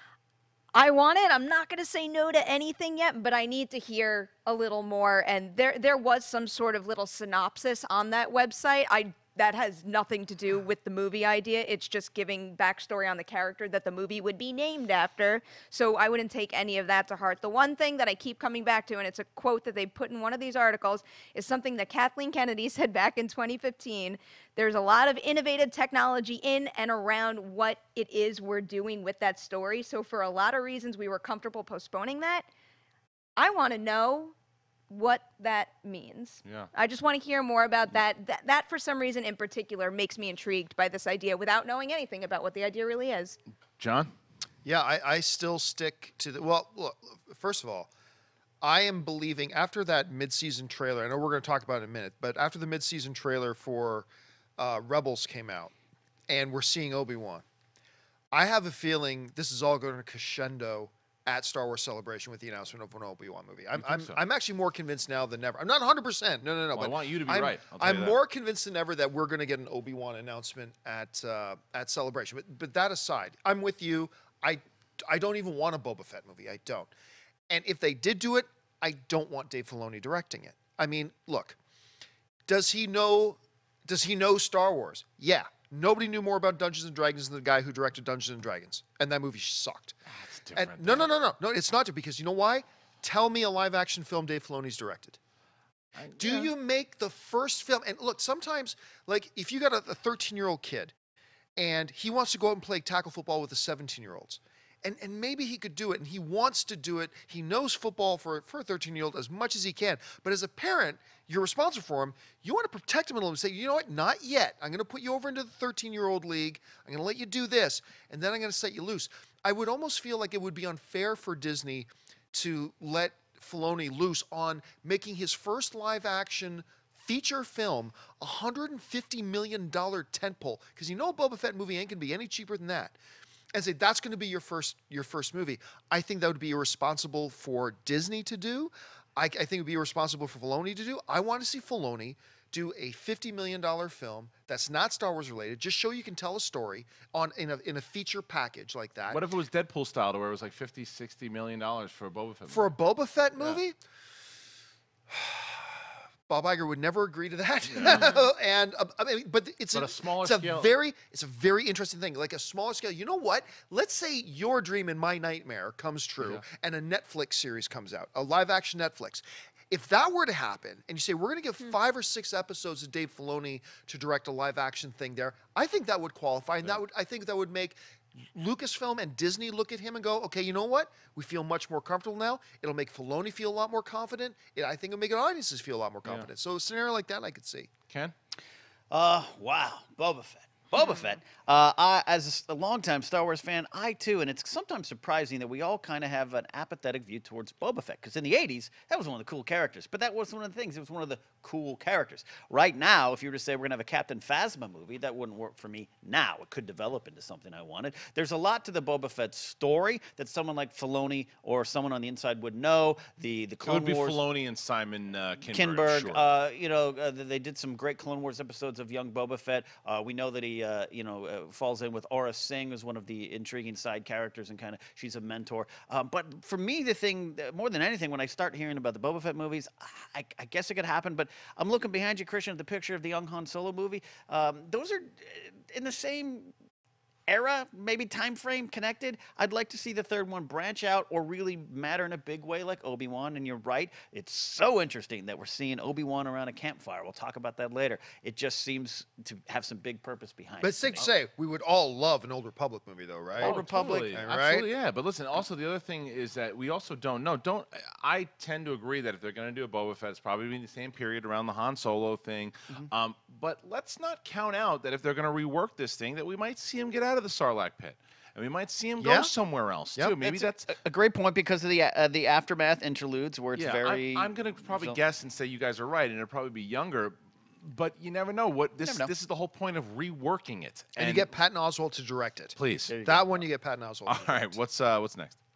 [SPEAKER 2] I want it. I'm not going to say no to anything yet, but I need to hear a little more. And there there was some sort of little synopsis on that website. I that has nothing to do with the movie idea. It's just giving backstory on the character that the movie would be named after. So I wouldn't take any of that to heart. The one thing that I keep coming back to, and it's a quote that they put in one of these articles, is something that Kathleen Kennedy said back in twenty fifteen. There's a lot of innovative technology in and around what it is we're doing with that story. So for a lot of reasons, we were comfortable postponing that. I want to know what that means.
[SPEAKER 1] Yeah.
[SPEAKER 2] I just want to hear more about that. that. That, for some reason in particular, makes me intrigued by this idea without knowing anything about what the idea really is.
[SPEAKER 1] John?
[SPEAKER 3] Yeah, I, I still stick to the. Well, look, first of all, I am believing after that mid-season trailer, I know we're going to talk about it in a minute, but after the mid-season trailer for uh, Rebels came out and we're seeing Obi-Wan, I have a feeling this is all going to crescendo at Star Wars Celebration with the announcement of an Obi-Wan movie. I'm, I'm,
[SPEAKER 1] so?
[SPEAKER 3] I'm actually more convinced now than ever. I'm not one hundred percent. No, no, no.
[SPEAKER 1] Well,
[SPEAKER 3] but
[SPEAKER 1] I want you to be
[SPEAKER 3] I'm,
[SPEAKER 1] right. I'll tell
[SPEAKER 3] I'm
[SPEAKER 1] you that.
[SPEAKER 3] more convinced than ever that we're going to get an Obi-Wan announcement at uh, at Celebration. But, but that aside, I'm with you. I, I don't even want a Boba Fett movie. I don't. And if they did do it, I don't want Dave Filoni directing it. I mean, look, does he know, does he know Star Wars? Yeah. Nobody knew more about Dungeons and Dragons than the guy who directed Dungeons and Dragons. And that movie sucked.
[SPEAKER 1] That's
[SPEAKER 3] And
[SPEAKER 1] different.
[SPEAKER 3] no, no, no, no, no. It's not because you know why? Tell me a live-action film Dave Filoni's directed.
[SPEAKER 1] I-
[SPEAKER 3] Do
[SPEAKER 1] yeah.
[SPEAKER 3] you make the first film? And look, sometimes, like, if you got a thirteen-year-old kid and he wants to go out and play tackle football with the seventeen-year-olds, and, and maybe he could do it, and he wants to do it. He knows football for, for a thirteen-year-old as much as he can. But as a parent, you're responsible for him. You want to protect him a little and say, you know what? Not yet. I'm going to put you over into the thirteen-year-old league. I'm going to let you do this, and then I'm going to set you loose. I would almost feel like it would be unfair for Disney to let Filoni loose on making his first live-action feature film a one hundred fifty million dollars tentpole, because you know a Boba Fett movie ain't going to be any cheaper than that. And say that's going to be your first your first movie. I think that would be irresponsible for Disney to do. I, I think it would be irresponsible for Filoni to do. I want to see Filoni do a fifty million dollars film that's not Star Wars related. Just show you can tell a story on in a in a feature package like that.
[SPEAKER 1] What if it was Deadpool style, to where it was like fifty, sixty million dollars for a Boba Fett
[SPEAKER 3] For a
[SPEAKER 1] movie?
[SPEAKER 3] Boba Fett movie? Bob Iger would never agree to that. and uh, I mean, but it's
[SPEAKER 1] But
[SPEAKER 3] a,
[SPEAKER 1] a smaller
[SPEAKER 3] it's a
[SPEAKER 1] scale-
[SPEAKER 3] very it's a very interesting thing. Like a smaller scale. You know what? Let's say your dream and my nightmare comes true,
[SPEAKER 1] Yeah.
[SPEAKER 3] and a Netflix series comes out, a live action Netflix. If that were to happen, and you say we're going to give five or six episodes of Dave Filoni to direct a live action thing there, I think that would qualify, and that would I think that would make Lucasfilm and Disney look at him and go, okay, you know what? We feel much more comfortable now. It'll make Filoni feel a lot more confident. It, I think it'll make audiences feel a lot more confident. So a scenario like that, I could see.
[SPEAKER 1] Ken?
[SPEAKER 4] Uh, wow, Boba Fett. Boba Fett. Uh, I, as a, a longtime Star Wars fan, I too, and it's sometimes surprising that we all kind of have an apathetic view towards Boba Fett, because in the eighties, that was one of the cool characters. But that was one of the things. It was one of the cool characters. Right now, if you were to say we're going to have a Captain Phasma movie, that wouldn't work for me now. It could develop into something I wanted. There's a lot to the Boba Fett story that someone like Filoni or someone on the inside would know. The the
[SPEAKER 1] It
[SPEAKER 4] Clone
[SPEAKER 1] would be
[SPEAKER 4] Wars.
[SPEAKER 1] Filoni and Simon uh, Kinberg.
[SPEAKER 4] Kinberg,
[SPEAKER 1] sure.
[SPEAKER 4] uh, you know, uh, they did some great Clone Wars episodes of young Boba Fett. Uh, we know that he, uh, you know, uh, falls in with Aura Singh as one of the intriguing side characters, and kind of she's a mentor. Um, but for me, the thing uh, more than anything, when I start hearing about the Boba Fett movies, I, I guess it could happen. But I'm looking behind you, Christian, at the picture of the young Han Solo movie. Um, those are uh, in the same era, maybe time frame connected. I'd like to see the third one branch out or really matter in a big way like Obi-Wan. And you're right, it's so interesting that we're seeing Obi-Wan around a campfire. We'll talk about that later. It just seems to have some big purpose behind
[SPEAKER 3] But
[SPEAKER 4] it.
[SPEAKER 3] it's safe to say, we would all love an Old Republic movie, though, right?
[SPEAKER 4] Old Republic,
[SPEAKER 1] Totally.
[SPEAKER 3] right?
[SPEAKER 1] Absolutely, yeah. But listen, also the other thing is that we also don't know. Don't I tend to agree that if they're going to do a Boba Fett, it's probably in the same period around the Han Solo thing.
[SPEAKER 3] Mm-hmm.
[SPEAKER 1] Um, but let's not count out that if they're going to rework this thing, that we might see him get out of the Sarlacc pit, and we might see him
[SPEAKER 3] Yeah.
[SPEAKER 1] go somewhere else
[SPEAKER 3] Yep.
[SPEAKER 1] too. Maybe
[SPEAKER 4] That's
[SPEAKER 1] that's.
[SPEAKER 4] a, a great point because of the uh, the aftermath interludes where it's
[SPEAKER 1] yeah,
[SPEAKER 4] very.
[SPEAKER 1] I'm, I'm going to probably
[SPEAKER 4] so-
[SPEAKER 1] guess and say you guys are right, and it'll probably be younger. But you never know. What this
[SPEAKER 4] never know.
[SPEAKER 1] this is the whole point of reworking it.
[SPEAKER 3] And, you get Patton Oswalt to direct it.
[SPEAKER 1] please.
[SPEAKER 4] There you
[SPEAKER 3] That one you get Patton Oswalt.
[SPEAKER 1] All
[SPEAKER 3] to
[SPEAKER 1] right.
[SPEAKER 3] direct.
[SPEAKER 1] What's uh what's next?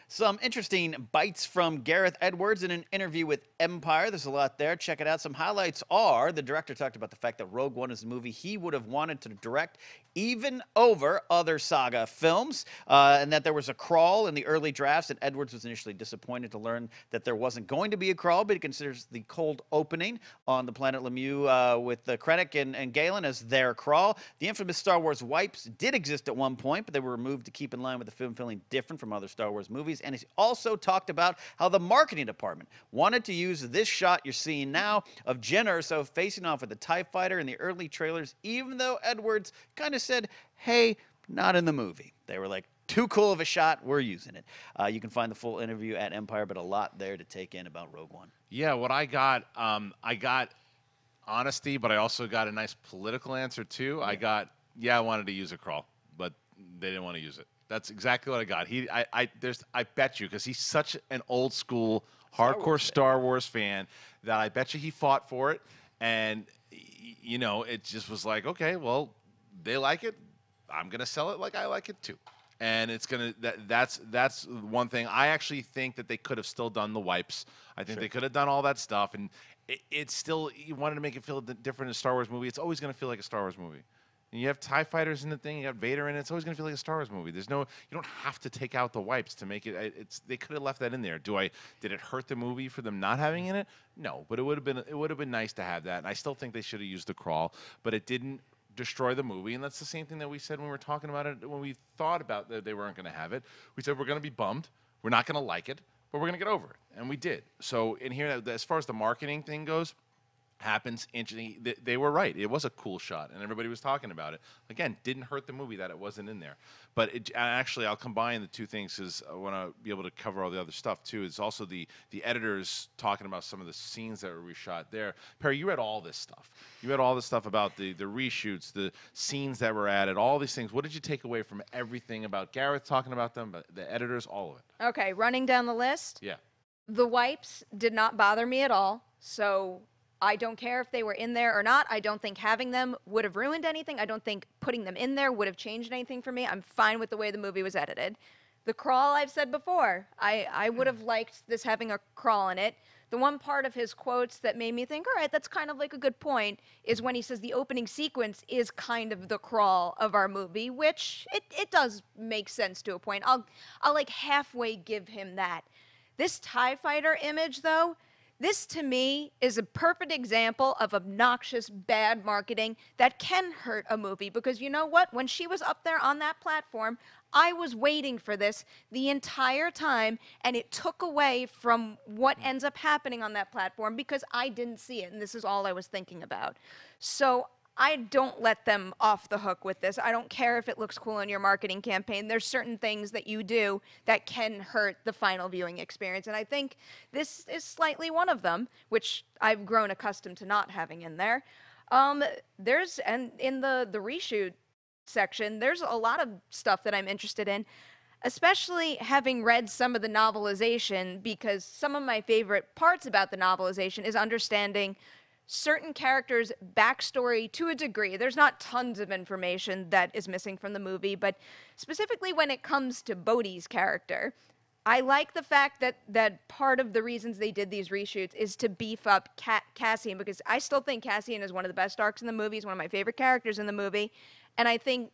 [SPEAKER 4] Some interesting bites from Gareth Edwards in an interview with Empire. There's a lot there. Check it out. Some highlights are the director talked about the fact that Rogue One is a movie he would have wanted to direct even over other saga films, uh, and that there was a crawl in the early drafts, and Edwards was initially disappointed to learn that there wasn't going to be a crawl, but he considers the cold opening on the planet Lemieux uh, with the Krennic and, and Galen as their crawl. The infamous Star Wars wipes did exist at one point, but they were removed to keep in line with the film feeling different from other Star Wars movies. And he also talked about how the marketing department wanted to use this shot you're seeing now of Jyn Erso facing off with the TIE Fighter in the early trailers, even though Edwards kind of said, hey, not in the movie. They were like, too cool of a shot, we're using it. Uh, you can find the full interview at Empire, but a lot there to take in about Rogue One.
[SPEAKER 1] Yeah, what I got, um, I got honesty, but I also got a nice political answer too. Yeah. I got, yeah, I wanted to use a crawl, but they didn't want to use it. That's exactly what I got. He, I, I, there's, I bet you, because he's such an old school,
[SPEAKER 4] Star
[SPEAKER 1] hardcore
[SPEAKER 4] Wars
[SPEAKER 1] Star Wars fan, that I bet you he fought for it, and you know, it just was like, okay, well, they like it, I'm gonna sell it like I like it too, and it's gonna. That, that's that's one thing. I actually think that they could have still done the wipes. I think
[SPEAKER 4] Sure.
[SPEAKER 1] they could have done all that stuff, and it, it's still. You wanted to make it feel different in a Star Wars movie. It's always gonna feel like a Star Wars movie. And you have TIE fighters in the thing, you have Vader in it, it's always going to feel like a Star Wars movie. There's no, you don't have to take out the wipes to make it, it's, they could have left that in there. Do I, did it hurt the movie for them not having in it? No, but it would have been, it would have been nice to have that. And I still think they should have used the crawl, but it didn't destroy the movie. And that's the same thing that we said when we were talking about it, when we thought about that they weren't going to have it. We said, we're going to be bummed, we're not going to like it, but we're going to get over it. And we did. So in here, as far as the marketing thing goes, happens interesting. They, they were right. It was a cool shot, and everybody was talking about it. Again, didn't hurt the movie that it wasn't in there. But it, actually, I'll combine the two things because I want to be able to cover all the other stuff too. It's also the the editors talking about some of the scenes that were reshot there. Perry, you read all this stuff. You read all this stuff about the the reshoots, the scenes that were added, all these things. What did you take away from everything about Gareth talking about them, but the editors, all of it?
[SPEAKER 2] Okay, running down the list.
[SPEAKER 1] Yeah.
[SPEAKER 2] The wipes did not bother me at all. So I don't care if they were in there or not. I don't think having them would have ruined anything. I don't think putting them in there would have changed anything for me. I'm fine with the way the movie was edited. The crawl, I've said before, I, I would have liked this having a crawl in it. The one part of his quotes that made me think, all right, that's kind of like a good point, is when he says the opening sequence is kind of the crawl of our movie, which it, it does make sense to a point. I'll, I'll like halfway give him that. This TIE Fighter image, though, this, to me, is a perfect example of obnoxious, bad marketing that can hurt a movie. Because you know what? When she was up there on that platform, I was waiting for this the entire time, and it took away from what ends up happening on that platform because I didn't see it, and this is all I was thinking about. So I don't let them off the hook with this. I don't care if it looks cool in your marketing campaign. There's certain things that you do that can hurt the final viewing experience. And I think this is slightly one of them, which I've grown accustomed to not having in there. Um, there's, and in the, the reshoot section, there's a lot of stuff that I'm interested in, especially having read some of the novelization, because some of my favorite parts about the novelization is understanding certain characters' backstory to a degree. There's not tons of information that is missing from the movie, but specifically when it comes to Bodhi's character, I like the fact that that part of the reasons they did these reshoots is to beef up Ca- Cassian, because I still think Cassian is one of the best arcs in the movie. He's one of my favorite characters in the movie, and I think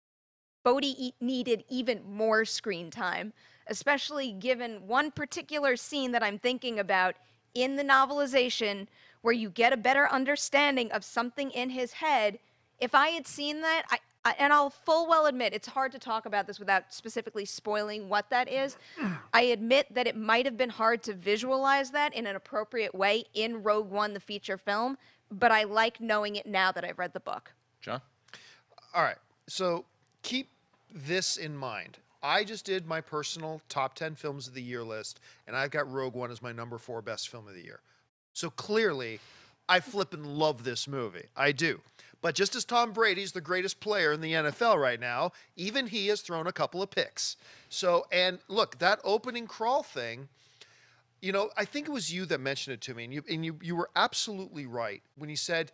[SPEAKER 2] Bodhi e- needed even more screen time, especially given one particular scene that I'm thinking about in the novelization where you get a better understanding of something in his head. If I had seen that, I, I, and I'll full well admit, it's hard to talk about this without specifically spoiling what that is. I admit that it might have been hard to visualize that in an appropriate way in Rogue One, the feature film, but I like knowing it now that I've read the book.
[SPEAKER 1] John?
[SPEAKER 3] All right. So keep this in mind. I just did my personal top ten films of the year list, and I've got Rogue One as my number four best film of the year. So clearly, I flippin' love this movie. I do. But just as Tom Brady's the greatest player in the N F L right now, even he has thrown a couple of picks. So, and look, that opening crawl thing, you know, I think it was you that mentioned it to me, and you and you you were absolutely right when you said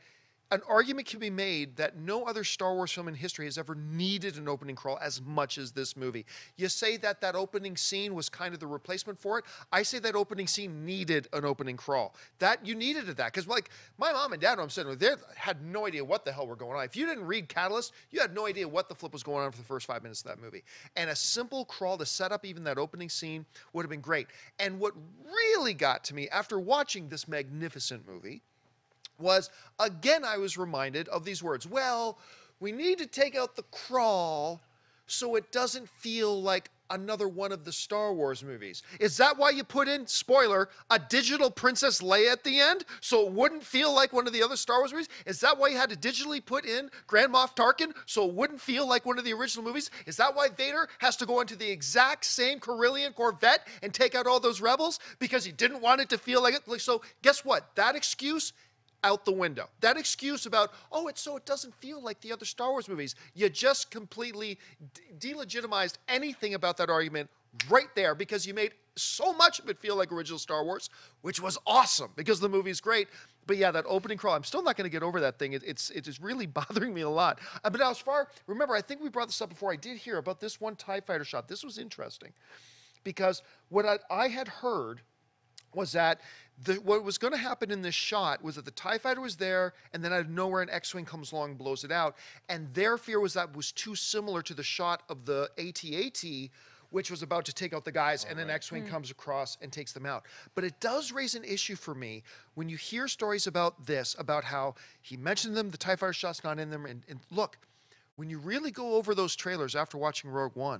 [SPEAKER 3] an argument can be made that no other Star Wars film in history has ever needed an opening crawl as much as this movie. You say that that opening scene was kind of the replacement for it. I say that opening scene needed an opening crawl. That you needed that because, like, my mom and dad, when I'm sitting with, they had no idea what the hell were going on. If you didn't read Catalyst, you had no idea what the flip was going on for the first five minutes of that movie. And a simple crawl to set up even that opening scene would have been great. And what really got to me after watching this magnificent movie was, again, I was reminded of these words. Well, we need to take out the crawl so it doesn't feel like another one of the Star Wars movies. Is that why you put in, spoiler, a digital Princess Leia at the end so it wouldn't feel like one of the other Star Wars movies? Is that why you had to digitally put in Grand Moff Tarkin so it wouldn't feel like one of the original movies? Is that why Vader has to go into the exact same Corellian Corvette and take out all those rebels because he didn't want it to feel like it? Like, so guess what? That excuse out the window. That excuse about, oh, it's so it doesn't feel like the other Star Wars movies. You just completely de delegitimized anything about that argument right there because you made so much of it feel like original Star Wars, which was awesome because the movie is great. But yeah, that opening crawl, I'm still not going to get over that thing. It, it's it is really bothering me a lot. Uh, but as far, remember, I think we brought this up before. I did hear about this one TIE fighter shot. This was interesting because what I, I had heard was that the, what was going to happen in this shot was that the TIE fighter was there, and then out of nowhere an X-Wing comes along and blows it out. And their fear was that was too similar to the shot of the A T A T, which was about to take out the guys, oh, and an right. X-Wing mm. comes across and takes them out. But it does raise an issue for me when you hear stories about this, about how he mentioned them, the TIE fighter shot's not in them. And, and look, when you really go over those trailers after watching Rogue One,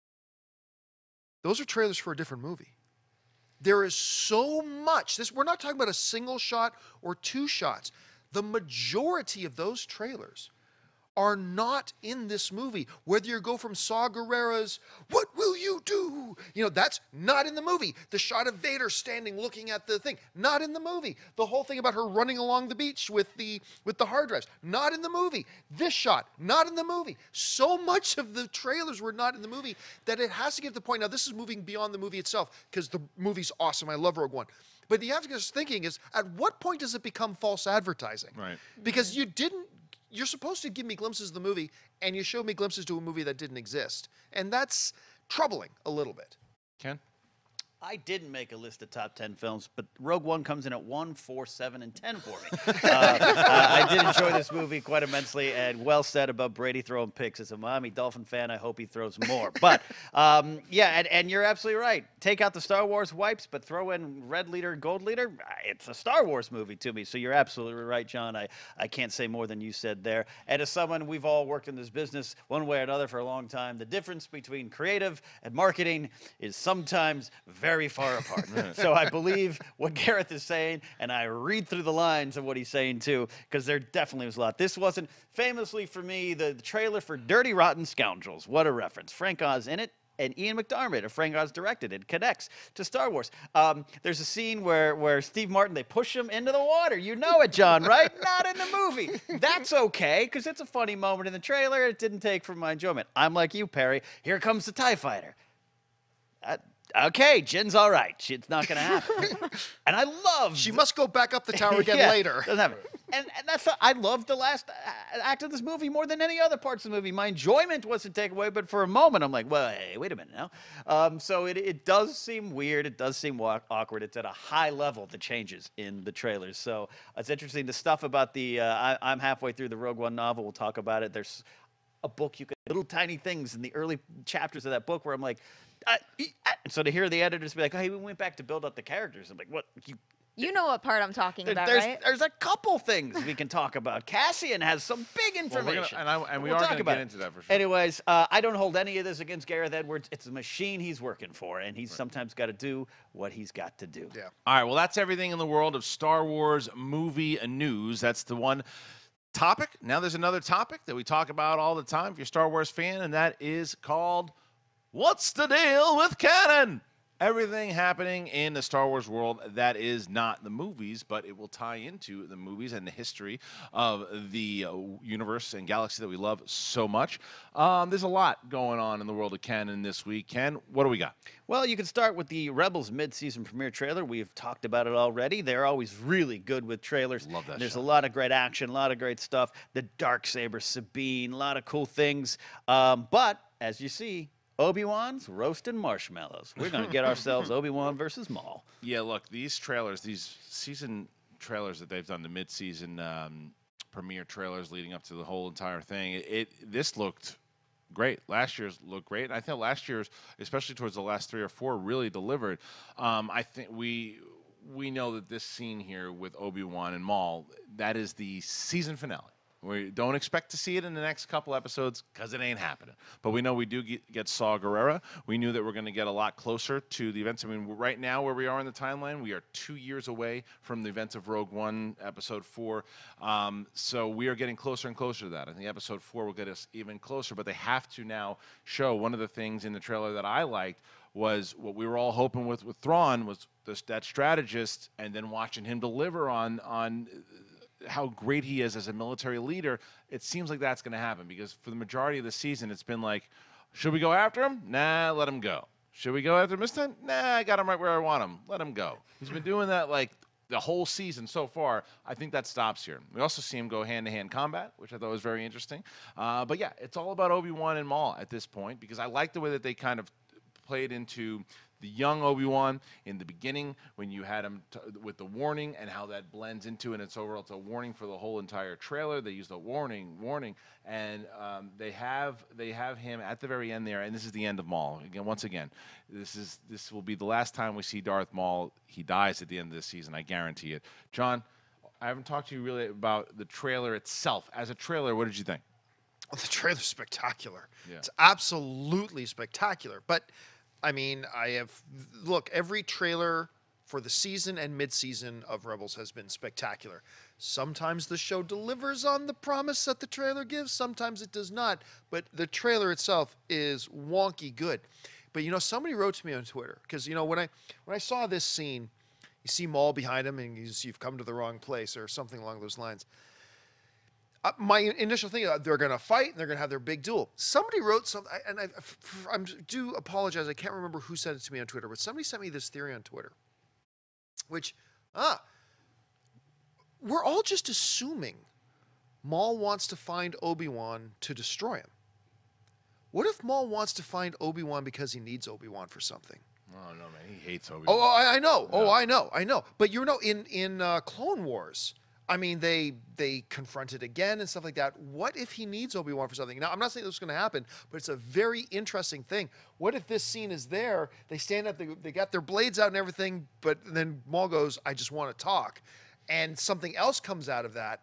[SPEAKER 3] those are trailers for a different movie. There is so much. This, we're not talking about a single shot or two shots. The majority of those trailers are not in this movie. Whether you go from Saw Gerrera's, "What will you do?" You know, that's not in the movie. The shot of Vader standing looking at the thing, not in the movie. The whole thing about her running along the beach with the with the hard drives, not in the movie. This shot, not in the movie. So much of the trailers were not in the movie that it has to get to the point. Now, this is moving beyond the movie itself because the movie's awesome. I love Rogue One. But you have to get us thinking is, at what point does it become false advertising?
[SPEAKER 1] Right.
[SPEAKER 3] Because you didn't You're supposed to give me glimpses of the movie, and you showed me glimpses to a movie that didn't exist. And that's troubling a little bit.
[SPEAKER 1] Ken?
[SPEAKER 4] I didn't make a list of top ten films, but Rogue One comes in at one, four, seven, and ten for me. uh, uh, I did enjoy this movie quite immensely, and well said about Brady throwing picks. As a Miami Dolphin fan, I hope he throws more. But, um, yeah, and, and you're absolutely right. Take out the Star Wars wipes, but throw in red leader, gold leader. It's a Star Wars movie to me, so you're absolutely right, John. I, I can't say more than you said there. And as someone, we've all worked in this business one way or another for a long time, the difference between creative and marketing is sometimes very very far apart. So I believe what Gareth is saying, and I read through the lines of what he's saying too, because there definitely was a lot. This wasn't, famously for me, the, the trailer for Dirty Rotten Scoundrels. What a reference. Frank Oz in it. And Ian McDiarmid, of Frank Oz directed it, connects to Star Wars. Um, there's a scene where, where Steve Martin, they push him into the water. You know it, John, right? Not in the movie. That's okay, because it's a funny moment in the trailer. It didn't take from my enjoyment. I'm like you, Perry. Here comes the TIE fighter. Uh, okay, Jin's all right. It's not going to happen. And I love...
[SPEAKER 3] She must go back up the tower again
[SPEAKER 4] yeah,
[SPEAKER 3] later.
[SPEAKER 4] Doesn't happen. And, and that's the, I loved the last act of this movie more than any other parts of the movie. My enjoyment wasn't taken away, but for a moment, I'm like, well, hey, wait a minute now. Um, so it, it does seem weird. It does seem awkward. It's at a high level, the changes in the trailers. So it's interesting. The stuff about the, uh, I, I'm halfway through the Rogue One novel. We'll talk about it. There's a book, you can, little tiny things in the early chapters of that book where I'm like, uh, and so to hear the editors be like, oh, hey, we went back to build up the characters. I'm like, what? You,
[SPEAKER 2] You know what part I'm talking
[SPEAKER 4] there,
[SPEAKER 2] about,
[SPEAKER 4] there's,
[SPEAKER 2] right?
[SPEAKER 4] There's a couple things we can talk about. Cassian has some big
[SPEAKER 1] Well,
[SPEAKER 4] information.
[SPEAKER 1] we're gonna, and, I, and we
[SPEAKER 4] We'll
[SPEAKER 1] are
[SPEAKER 4] talk
[SPEAKER 1] going to
[SPEAKER 4] about
[SPEAKER 1] get
[SPEAKER 4] it.
[SPEAKER 1] into that for sure.
[SPEAKER 4] Anyways, uh, I don't hold any of this against Gareth Edwards. It's a machine he's working for, and he's
[SPEAKER 1] Right.
[SPEAKER 4] sometimes got to do what he's got to do.
[SPEAKER 3] Yeah.
[SPEAKER 1] All right, well, that's everything in the world of Star Wars movie news. That's the one topic. Now there's another topic that we talk about all the time if you're a Star Wars fan, and that is called What's the Deal with Canon? Everything happening in the Star Wars world that is not the movies, but it will tie into the movies and the history of the uh, universe and galaxy that we love so much. Um, there's a lot going on in the world of canon this week. Ken, what do we got?
[SPEAKER 4] Well, you can start with the Rebels mid-season premiere trailer. We've talked about it already. They're always really good with trailers.
[SPEAKER 1] Love that
[SPEAKER 4] There's
[SPEAKER 1] show.
[SPEAKER 4] a lot of great action, a lot of great stuff. The Darksaber Sabine, a lot of cool things. Um, but as you see, Obi-Wan's roasting marshmallows. We're going to get ourselves Obi-Wan versus Maul.
[SPEAKER 1] Yeah, look, these trailers, these season trailers that they've done, the mid-season um, premiere trailers leading up to the whole entire thing, it, it this looked great. Last year's looked great. And I think last year's, especially towards the last three or four, really delivered. Um, I think we we know that this scene here with Obi-Wan and Maul, that is the season finale. We don't expect to see it in the next couple episodes because it ain't happening. But we know we do get, get Saw Gerrera. We knew that we're going to get a lot closer to the events. I mean, right now where we are in the timeline, we are two years away from the events of Rogue One, Episode four. Um, so we are getting closer and closer to that. I think Episode four will get us even closer. But they have to now show one of the things in the trailer that I liked was what we were all hoping with with Thrawn was this, that strategist, and then watching him deliver on on. how great he is as a military leader. It seems like that's going to happen because for the majority of the season, it's been like, should we go after him? Nah, let him go. Should we go after him this time? Nah, I got him right where I want him. Let him go. He's been doing that like the whole season so far. I think that stops here. We also see him go hand-to-hand combat, which I thought was very interesting. Uh, but yeah, it's all about Obi-Wan and Maul at this point because I like the way that they kind of played into the young Obi-Wan in the beginning when you had him t with the warning and how that blends into and it's overall it's a warning for the whole entire trailer. They used a warning, warning, and um, they have they have him at the very end there, and this is the end of Maul. Again, once again, this is this will be the last time we see Darth Maul. He dies at the end of this season, I guarantee it. John, I haven't talked to you really about the trailer itself. As a trailer, what did you think?
[SPEAKER 3] Well, the trailer's spectacular.
[SPEAKER 1] Yeah.
[SPEAKER 3] It's absolutely spectacular. But I mean, I have look, every trailer for the season and mid-season of Rebels has been spectacular. Sometimes the show delivers on the promise that the trailer gives, sometimes it does not, but the trailer itself is wonky good. But you know, somebody wrote to me on Twitter because you know, when I when I saw this scene, you see Maul behind him and you see you've come to the wrong place or something along those lines. Uh, my initial thing, uh, they're going to fight and they're going to have their big duel. Somebody wrote something, and I I do apologize. I can't remember who sent it to me on Twitter, but somebody sent me this theory on Twitter, which, ah, we're all just assuming Maul wants to find Obi-Wan to destroy him. What if Maul wants to find Obi-Wan because he needs Obi-Wan for something?
[SPEAKER 1] Oh, no, man. He hates Obi-Wan.
[SPEAKER 3] Oh, I, I know.
[SPEAKER 1] Yeah.
[SPEAKER 3] Oh, I know. I know. But you know, in, in uh, Clone Wars, I mean, they they confront it again and stuff like that. What if he needs Obi-Wan for something? Now, I'm not saying this is going to happen, but it's a very interesting thing. What if this scene is there, they stand up, they, they got their blades out and everything, but then Maul goes, I just want to talk. And something else comes out of that.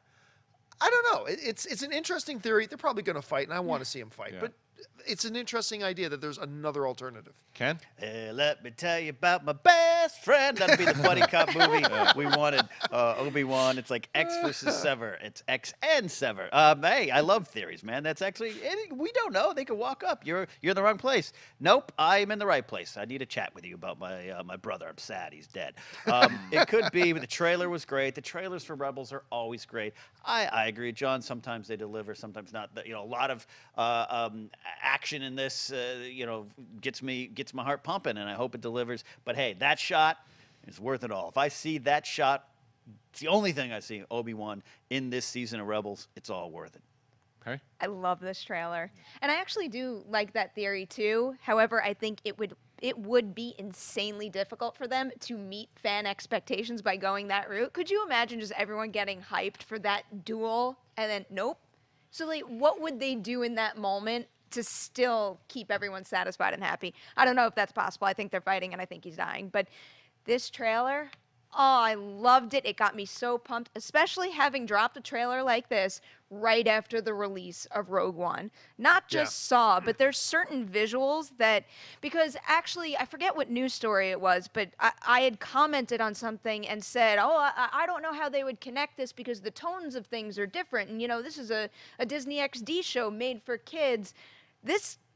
[SPEAKER 3] I don't know. It, it's it's an interesting theory. They're probably going to fight, and I want to see them fight.
[SPEAKER 1] Yeah.
[SPEAKER 3] But it's an interesting idea that there's another alternative.
[SPEAKER 1] Ken?
[SPEAKER 4] Hey, let me tell you about my best friend. That'd be the buddy cop movie. We wanted uh, Obi-Wan. It's like X versus Sever. It's X and Sever. Um, hey, I love theories, man. That's actually, it, we don't know. They could walk up. You're you're in the wrong place. Nope, I'm in the right place. I need to chat with you about my uh, my brother. I'm sad. He's dead. Um, it could be, but the trailer was great. The trailers for Rebels are always great. I, I agree, John. Sometimes they deliver, sometimes not. You know, a lot of uh, um, action in this, uh, you know, gets me gets my heart pumping, and I hope it delivers. But hey, that shot is worth it all. If I see that shot, it's the only thing I see Obi-Wan in this season of Rebels. It's all worth it.
[SPEAKER 1] Okay.
[SPEAKER 2] I love this trailer. And I actually do like that theory too. However, I think it would it would be insanely difficult for them to meet fan expectations by going that route. Could you imagine just everyone getting hyped for that duel and then nope? So like what would they do in that moment to still keep everyone satisfied and happy? I don't know if that's possible. I think they're fighting and I think he's dying. But this trailer, oh, I loved it. It got me so pumped, especially having dropped a trailer like this right after the release of Rogue One. Not just
[SPEAKER 3] Yeah.
[SPEAKER 2] Saw, but there's certain visuals that, because actually, I forget what news story it was, but I, I had commented on something and said, oh, I, I don't know how they would connect this because the tones of things are different. And, you know, this is a, a Disney X D show made for kids. This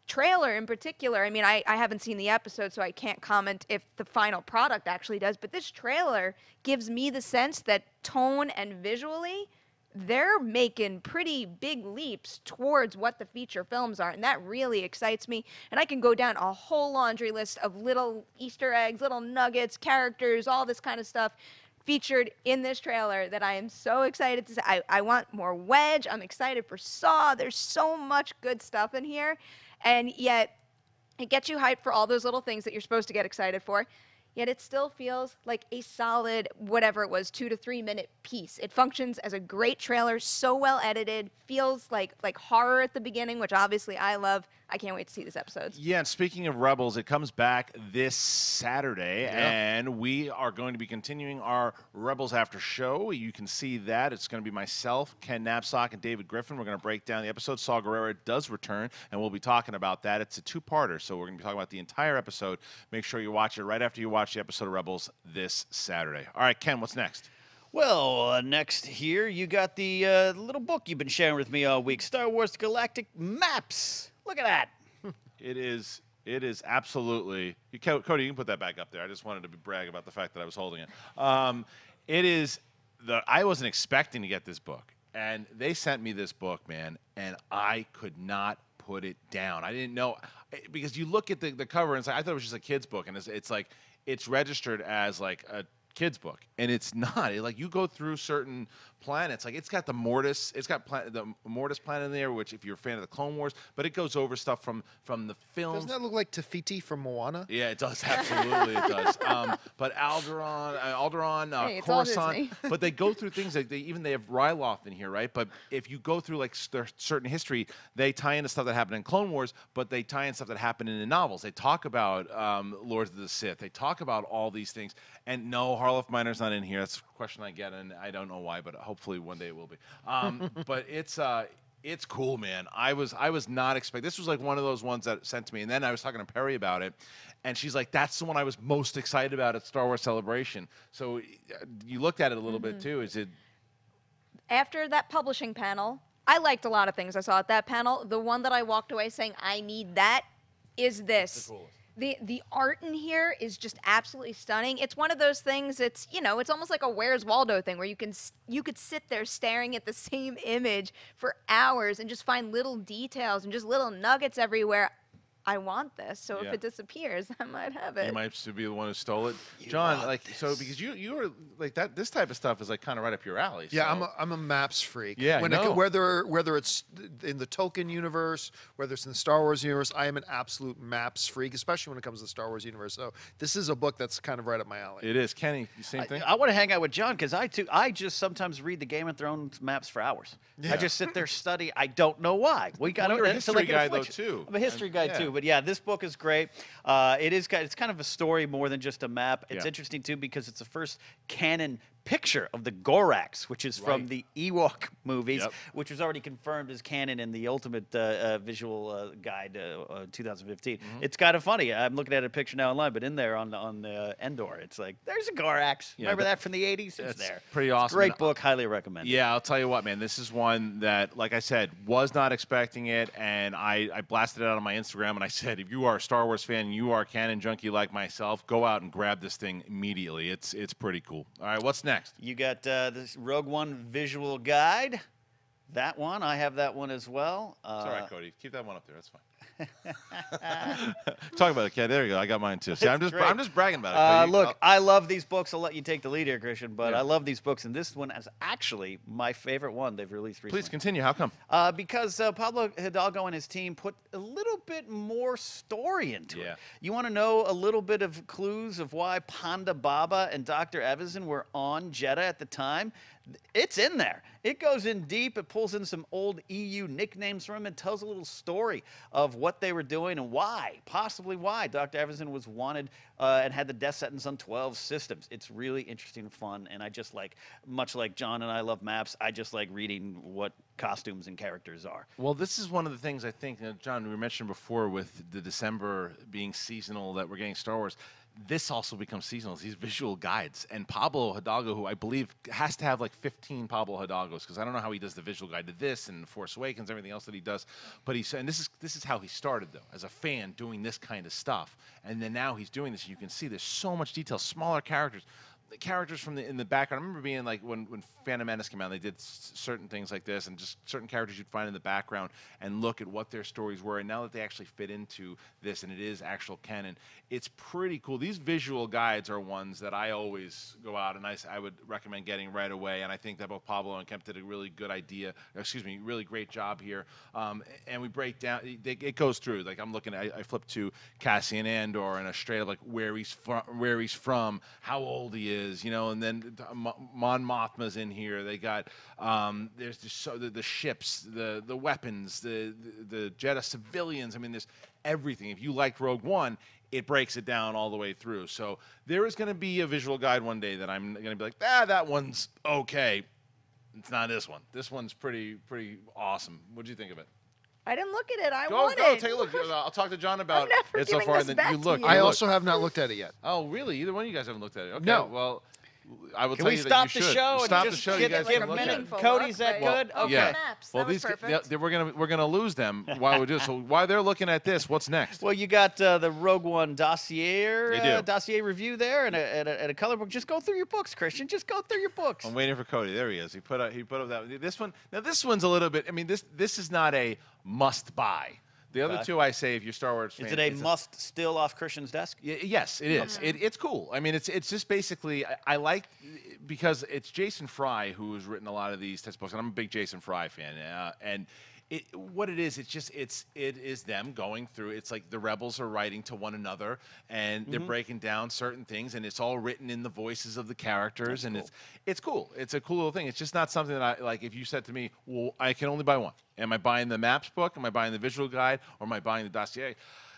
[SPEAKER 2] trailer in particular, I mean, I, I haven't seen the episode, so I can't comment if the final product actually does, but this trailer gives me the sense that tone and visually, they're making pretty big leaps towards what the feature films are, and that really excites me. And I can go down a whole laundry list of little Easter eggs, little nuggets, characters, all this kind of stuff featured in this trailer that I am so excited to see. I, I want more Wedge. I'm excited for Saw. There's so much good stuff in here. And yet, it gets you hyped for all those little things that you're supposed to get excited for. Yet it still feels like a solid, whatever it was, two to three minute piece. It functions as a great trailer, so well edited, feels like like horror at the beginning, which obviously I love. I can't wait to see this episode.
[SPEAKER 1] Yeah, and speaking of Rebels, it comes back this Saturday,
[SPEAKER 3] Yeah.
[SPEAKER 1] and we are going to be continuing our Rebels After Show. You can see that. It's going to be myself, Ken Knapsack, and David Griffin. We're going to break down the episode. Saw Gerrera does return, and we'll be talking about that. It's a two-parter, so we're going to be talking about the entire episode. Make sure you watch it right after you watch the episode of Rebels this Saturday. All right, Ken, what's next?
[SPEAKER 4] Well, uh, next here, you got the uh, little book you've been sharing with me all week, Star Wars Galactic Maps. Look at that.
[SPEAKER 1] It is. It is absolutely. You, Co- Cody, you can put that back up there. I just wanted to brag about the fact that I was holding it. Um, it is the. I wasn't expecting to get this book, and they sent me this book, man, and I could not put it down. I didn't know because you look at the, the cover and it's like, I thought it was just a kid's book, and it's, it's like it's registered as like a kid's book, and it's not. It, like you go through certain planets, like it's got the Mortis, it's got pla- the Mortis planet in there, which if you're a fan of the Clone Wars, but it goes over stuff from from the films.
[SPEAKER 3] Doesn't that look like Tafiti from Moana?
[SPEAKER 1] Yeah, it does. Absolutely, it does. Um, but Alderaan, uh, Alderaan, uh,
[SPEAKER 2] Hey, it's all
[SPEAKER 1] Coruscant.
[SPEAKER 2] Disney.
[SPEAKER 1] But they go through things like they even they have Ryloth in here, right? But if you go through like st- certain history, they tie into stuff that happened in Clone Wars, but they tie in stuff that happened in the novels. They talk about um, Lords of the Sith. They talk about all these things. And no, Harloff Minor's not in here. That's a question I get, and I don't know why, but hopefully one day it will be. Um, but it's. Uh, It's cool, man. I was I was not expecting. This was like one of those ones that sent to me, and then I was talking to Perry about it, and she's like, "That's the one I was most excited about at Star Wars Celebration." So uh, you looked at it a little bit too. Is it?
[SPEAKER 2] After that publishing panel, I liked a lot of things I saw at that panel. The one that I walked away saying, I need that, is this.
[SPEAKER 1] The coolest.
[SPEAKER 2] The, the art in here is just absolutely stunning. It's one of those things, it's, you know, it's almost like a Where's Waldo thing where you can s- you could sit there staring at the same image for hours and just find little details and just little nuggets everywhere. I want this, so
[SPEAKER 1] Yeah.
[SPEAKER 2] if it disappears, I might have it.
[SPEAKER 1] You might still be the one who stole it, John. Like so, because you you were like that. This type of stuff is like kind of right up your alley.
[SPEAKER 3] Yeah,
[SPEAKER 1] so.
[SPEAKER 3] I'm a, I'm a maps freak.
[SPEAKER 1] Yeah, I
[SPEAKER 3] when it,
[SPEAKER 1] know.
[SPEAKER 3] whether whether it's in the Tolkien universe, whether it's in the Star Wars universe, I am an absolute maps freak, especially when it comes to the Star Wars universe. So this is a book that's kind of right up my alley.
[SPEAKER 1] It is, Kenny. The same thing.
[SPEAKER 4] I, I want to hang out with John because I too. I just sometimes read the Game of Thrones maps for hours.
[SPEAKER 3] Yeah.
[SPEAKER 4] I just sit there study. I don't know why. We got
[SPEAKER 1] Well, you're a
[SPEAKER 4] it's like
[SPEAKER 1] history
[SPEAKER 4] an
[SPEAKER 1] guy, though,
[SPEAKER 4] affliction.
[SPEAKER 1] too.
[SPEAKER 4] I'm a history
[SPEAKER 1] And-
[SPEAKER 4] guy
[SPEAKER 1] yeah.
[SPEAKER 4] too. But yeah, this book is great. Uh, it is. ki- It's kind of a story more than just a map. It's
[SPEAKER 1] Yeah.
[SPEAKER 4] interesting too because it's the first canon picture of the Gorax, which is from
[SPEAKER 1] Right.
[SPEAKER 4] the Ewok movies,
[SPEAKER 1] Yep.
[SPEAKER 4] which was already confirmed as canon in the Ultimate uh, uh, Visual uh, Guide uh, uh, twenty fifteen.
[SPEAKER 1] Mm-hmm.
[SPEAKER 4] It's kind of funny. I'm looking at a picture now online, but in there on on uh, Endor, it's like there's a Gorax.
[SPEAKER 1] Yeah,
[SPEAKER 4] Remember
[SPEAKER 1] that-
[SPEAKER 4] that from the eighties? It's
[SPEAKER 1] that's
[SPEAKER 4] there.
[SPEAKER 1] pretty
[SPEAKER 4] It's a
[SPEAKER 1] awesome.
[SPEAKER 4] Great
[SPEAKER 1] And,
[SPEAKER 4] book. Highly recommend.
[SPEAKER 1] Yeah, I'll tell you what, man. This is one that, like I said, was not expecting it, and I, I blasted it out on my Instagram, and I said, if you are a Star Wars fan, and you are a canon junkie like myself, go out and grab this thing immediately. It's it's pretty cool. All right, what's next?
[SPEAKER 4] You got uh, this Rogue One visual guide. That one, I have that one as well. Uh,
[SPEAKER 1] It's all right, Cody. Keep that one up there. That's fine. Talk about it, Ken. There you go. I got mine too. See, I'm just
[SPEAKER 4] great.
[SPEAKER 1] I'm just bragging about it.
[SPEAKER 4] Uh,
[SPEAKER 1] Cody.
[SPEAKER 4] look,
[SPEAKER 1] I'll-
[SPEAKER 4] I love these books. I'll let you take the lead here, Christian, but
[SPEAKER 1] Yeah.
[SPEAKER 4] I love these books, and this one is actually my favorite one they've released recently.
[SPEAKER 1] please continue. How come?
[SPEAKER 4] Uh, because uh, Pablo Hidalgo and his team put a little bit more story into
[SPEAKER 1] Yeah.
[SPEAKER 4] it. You want to know a little bit of clues of why Ponda Baba and Doctor Evazan were on Jeddah at the time? It's in there. It goes in deep. It pulls in some old E U nicknames from him and tells a little story of what they were doing and why, possibly why Doctor Evazan was wanted uh, and had the death sentence on twelve systems. It's really interesting and fun, and I just like, much like John and I love maps, I just like reading what costumes and characters are.
[SPEAKER 1] Well, this is one of the things I think, uh, John, we mentioned before with the December being seasonal that we're getting Star Wars. this also becomes seasonal. These visual guides, and Pablo Hidalgo, who I believe has to have like fifteen Pablo Hidalgos, because I don't know how he does the visual guide to this and Force Awakens, everything else that he does. But he's and this is this is how he started though, as a fan doing this kind of stuff, and then now he's doing this. And you can see there's so much detail, smaller characters. The characters from the in the background. I remember being like when when Phantom Menace came out, they did s certain things like this, and just certain characters you'd find in the background, and look at what their stories were. And now that they actually fit into this, and it is actual canon, it's pretty cool. These visual guides are ones that I always go out and I, s- I would recommend getting right away. And I think that both Pablo and Kemp did a really good idea. Excuse me, really great job here. Um, and we break down. It, it goes through. Like I'm looking. I, I flip to Cassian Andor and a straight up like where he's from, where he's from, how old he is. Is, you know, and then Mon Mothma's in here. They got um, there's just so the, the ships, the the weapons, the, the the Jedha civilians. I mean, there's everything. If you liked Rogue One, it breaks it down all the way through. So there is going to be a visual guide one day that I'm going to be like, ah, that one's okay. It's not this one. This one's pretty pretty awesome. What do you think of it?
[SPEAKER 2] I didn't look at it. I
[SPEAKER 1] Go,
[SPEAKER 2] want
[SPEAKER 1] go,
[SPEAKER 2] it.
[SPEAKER 1] take a look. I'll talk to John about
[SPEAKER 2] never
[SPEAKER 1] it so
[SPEAKER 2] giving
[SPEAKER 1] far,
[SPEAKER 2] this
[SPEAKER 1] and then
[SPEAKER 2] back
[SPEAKER 1] you
[SPEAKER 2] to
[SPEAKER 1] look.
[SPEAKER 2] you.
[SPEAKER 1] you
[SPEAKER 3] I
[SPEAKER 1] look.
[SPEAKER 3] also have not looked at it yet.
[SPEAKER 1] Oh, really? Either one of you guys haven't looked at it? Okay.
[SPEAKER 3] No.
[SPEAKER 1] Well, I will
[SPEAKER 4] Can
[SPEAKER 1] tell
[SPEAKER 4] we
[SPEAKER 1] you that
[SPEAKER 4] stop
[SPEAKER 1] you
[SPEAKER 4] the
[SPEAKER 1] should.
[SPEAKER 4] show and
[SPEAKER 1] Stop the
[SPEAKER 4] just
[SPEAKER 1] show.
[SPEAKER 4] give-
[SPEAKER 1] You guys
[SPEAKER 4] give
[SPEAKER 1] can
[SPEAKER 4] a
[SPEAKER 1] look
[SPEAKER 4] minute?
[SPEAKER 1] at it.
[SPEAKER 2] Meaningful
[SPEAKER 4] Cody's
[SPEAKER 2] look,
[SPEAKER 4] that
[SPEAKER 2] but-
[SPEAKER 4] good?
[SPEAKER 2] Oh,
[SPEAKER 4] Okay.
[SPEAKER 1] Yeah.
[SPEAKER 2] maps.
[SPEAKER 1] Well,
[SPEAKER 2] That was
[SPEAKER 1] these
[SPEAKER 2] perfect.
[SPEAKER 1] they, they, we're gonna we're gonna lose them while we do. So while they're looking at this, what's next?
[SPEAKER 4] Well, you got uh, the Rogue One dossier,
[SPEAKER 1] They
[SPEAKER 4] uh,
[SPEAKER 1] do.
[SPEAKER 4] dossier review there, and a, and, a, and a color book. Just go through your books, Christian. Just go through your books.
[SPEAKER 1] I'm waiting for Cody. There he is. He put up he put up that this one. Now this one's a little bit. I mean this this is not a must buy. The other
[SPEAKER 4] Okay.
[SPEAKER 1] two, I say, if you're Star Wars fan,
[SPEAKER 4] Is it a
[SPEAKER 1] it's
[SPEAKER 4] must still off Christian's desk?
[SPEAKER 1] Y- yes, it is. It, it's cool. I mean, it's it's just basically I, I like because it's Jason Fry who's written a lot of these textbooks, and I'm a big Jason Fry fan. Uh, and it, what it is, it's just it's it is them going through. It's like the rebels are writing to one another, and they're breaking down certain things, and it's all written in the voices of the characters, and it's it's cool. It's a cool little thing. It's just not something that I like. If you said to me, "Well, I can only buy one," am I buying the maps book? Am I buying the visual guide? Or am I buying the dossier?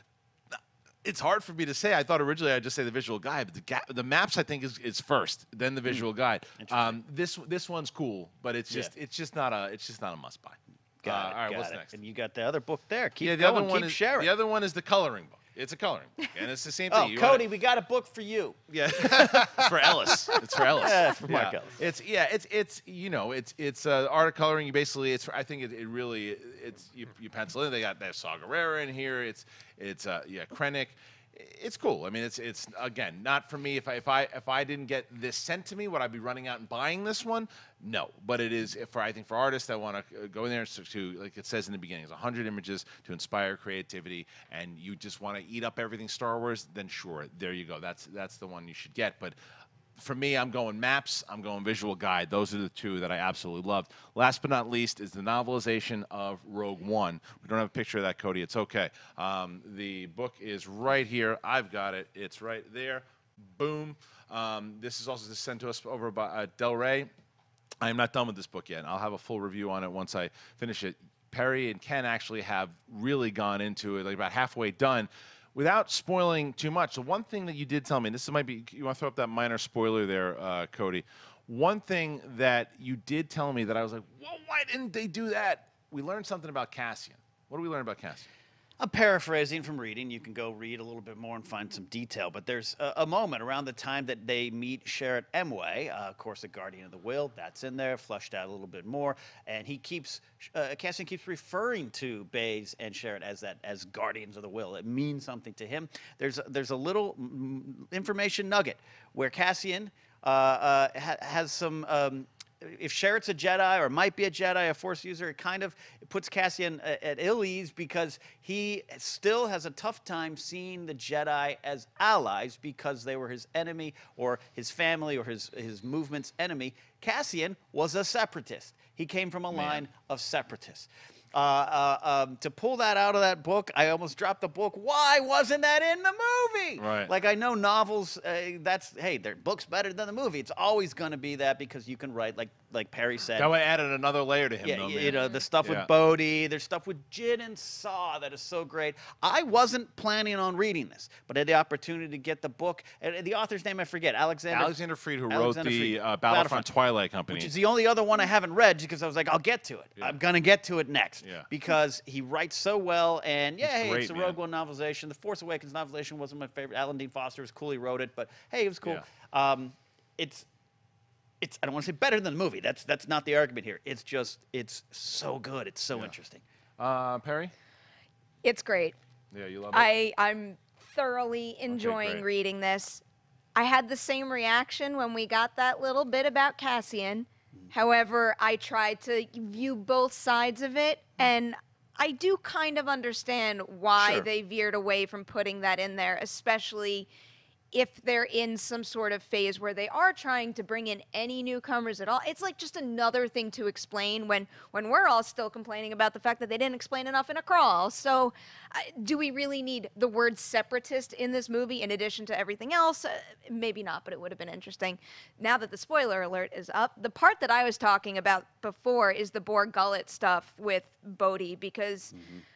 [SPEAKER 1] It's hard for me to say. I thought originally I'd just say the visual guide, but the, ga- the maps I think is, is first, then the visual guide. Um, this this one's cool, but it's just
[SPEAKER 4] Yeah.
[SPEAKER 1] it's just not a it's just not a must buy.
[SPEAKER 4] Got
[SPEAKER 1] Uh,
[SPEAKER 4] it,
[SPEAKER 1] all right,
[SPEAKER 4] got
[SPEAKER 1] what's
[SPEAKER 4] it.
[SPEAKER 1] next?
[SPEAKER 4] And you got the other book there. Keep
[SPEAKER 1] yeah, the
[SPEAKER 4] going,
[SPEAKER 1] other one
[SPEAKER 4] keep
[SPEAKER 1] is
[SPEAKER 4] sharing.
[SPEAKER 1] the other one is the coloring book. It's a coloring book, and it's the same
[SPEAKER 4] oh,
[SPEAKER 1] thing. You wanna-
[SPEAKER 4] Cody, we got a book for you.
[SPEAKER 1] yeah, it's for Ellis. It's for Ellis.
[SPEAKER 4] Yeah, for Mark Ellis.
[SPEAKER 1] It's yeah. It's it's you know it's it's uh, art of coloring. You basically it's I think it, it really it's you, you pencil in. They got there's Saw Gerrera in here. It's it's uh, yeah Krennic. It's cool. I mean, it's it's again not for me. If I if I if I didn't get this sent to me, would I be running out and buying this one? No, but it is for I think for artists that want to go in there to, to like it says in the beginning, it's one hundred images to inspire creativity, and you just want to eat up everything Star Wars. Then sure, there you go. That's that's the one you should get. But for me, I'm going maps, I'm going visual guide. Those are the two that I absolutely loved. Last but not least is the novelization of Rogue One. We don't have a picture of that, Cody. It's okay. Um, the book is right here. I've got it. It's right there. Boom. Um, this is also sent to us over by uh, Del Rey. I am not done with this book yet. I'll have a full review on it once I finish it. Perry and Ken actually have really gone into it, like about halfway done. Without spoiling too much, the one thing that you did tell me, and this might be, you want to throw up that minor spoiler there, uh, Cody. One thing that you did tell me that I was like, well, why didn't they do that? We learned something about Cassian. What do we learn about Cassian?
[SPEAKER 4] I'm paraphrasing from reading. You can go read a little bit more and find some detail. But there's a, a moment around the time that they meet Sherrett Emway, uh, of course, the Guardian of the Will. That's in there, fleshed out a little bit more. And he keeps, uh, Cassian keeps referring to Baze and Sherrett as that, as Guardians of the Will. It means something to him. There's a, there's a little mm, information nugget where Cassian uh, uh, ha has some. Um, If Sherritt's a Jedi or might be a Jedi, a Force user, it kind of it puts Cassian at, at ill ease because he still has a tough time seeing the Jedi as allies because they were his enemy or his family or his, his movement's enemy. Cassian was a separatist. He came from a line of separatists. Uh, uh, um, to pull that out of that book, I almost dropped the book. Why wasn't that in the movie?
[SPEAKER 1] Right.
[SPEAKER 4] Like, I know novels, uh, that's, hey, their book's better than the movie. It's always going to be that because you can write, like like Perry said.
[SPEAKER 1] That way added another layer to him,
[SPEAKER 4] Yeah,
[SPEAKER 1] though,
[SPEAKER 4] y-
[SPEAKER 1] man.
[SPEAKER 4] you know, the stuff
[SPEAKER 1] Yeah.
[SPEAKER 4] with Bodhi, there's stuff with Jin and Saw that is so great. I wasn't planning on reading this, but I had the opportunity to get the book. And the author's name I forget, Alexander.
[SPEAKER 1] Alexander Freed, who
[SPEAKER 4] Alexander
[SPEAKER 1] wrote the
[SPEAKER 4] Freed.
[SPEAKER 1] uh, Battlefront,
[SPEAKER 4] Battlefront.
[SPEAKER 1] Twilight Company.
[SPEAKER 4] Which is the only other one I haven't read because I was like, I'll get to it. I'm going to get to it next. honest,
[SPEAKER 1] Yeah.
[SPEAKER 4] because he writes so well. And yeah, hey,
[SPEAKER 1] great,
[SPEAKER 4] it's a
[SPEAKER 1] man.
[SPEAKER 4] Rogue One novelization. The Force Awakens novelization wasn't my favorite. Alan Dean Foster was cool. He wrote it, but hey, it was cool. Um, it's it's I don't want to say better than the movie. That's that's not the argument here. It's just it's so good. It's so
[SPEAKER 1] Yeah.
[SPEAKER 4] interesting.
[SPEAKER 1] Uh, Perry?
[SPEAKER 2] It's great.
[SPEAKER 1] Yeah, you love it?
[SPEAKER 2] I I'm thoroughly enjoying
[SPEAKER 1] great.
[SPEAKER 2] reading this. I had the same reaction when we got that little bit about Cassian. However, I tried to view both sides of it, and I do kind of understand why
[SPEAKER 1] Sure.
[SPEAKER 2] they veered away from putting that in there, especially if they're in some sort of phase where they are trying to bring in any newcomers at all. It's like just another thing to explain when when we're all still complaining about the fact that they didn't explain enough in a crawl. So uh, do we really need the word separatist in this movie in addition to everything else? Uh, maybe not, but it would have been interesting. Now that the spoiler alert is up, the part that I was talking about before is the Borg Gullet stuff with Bodhi, because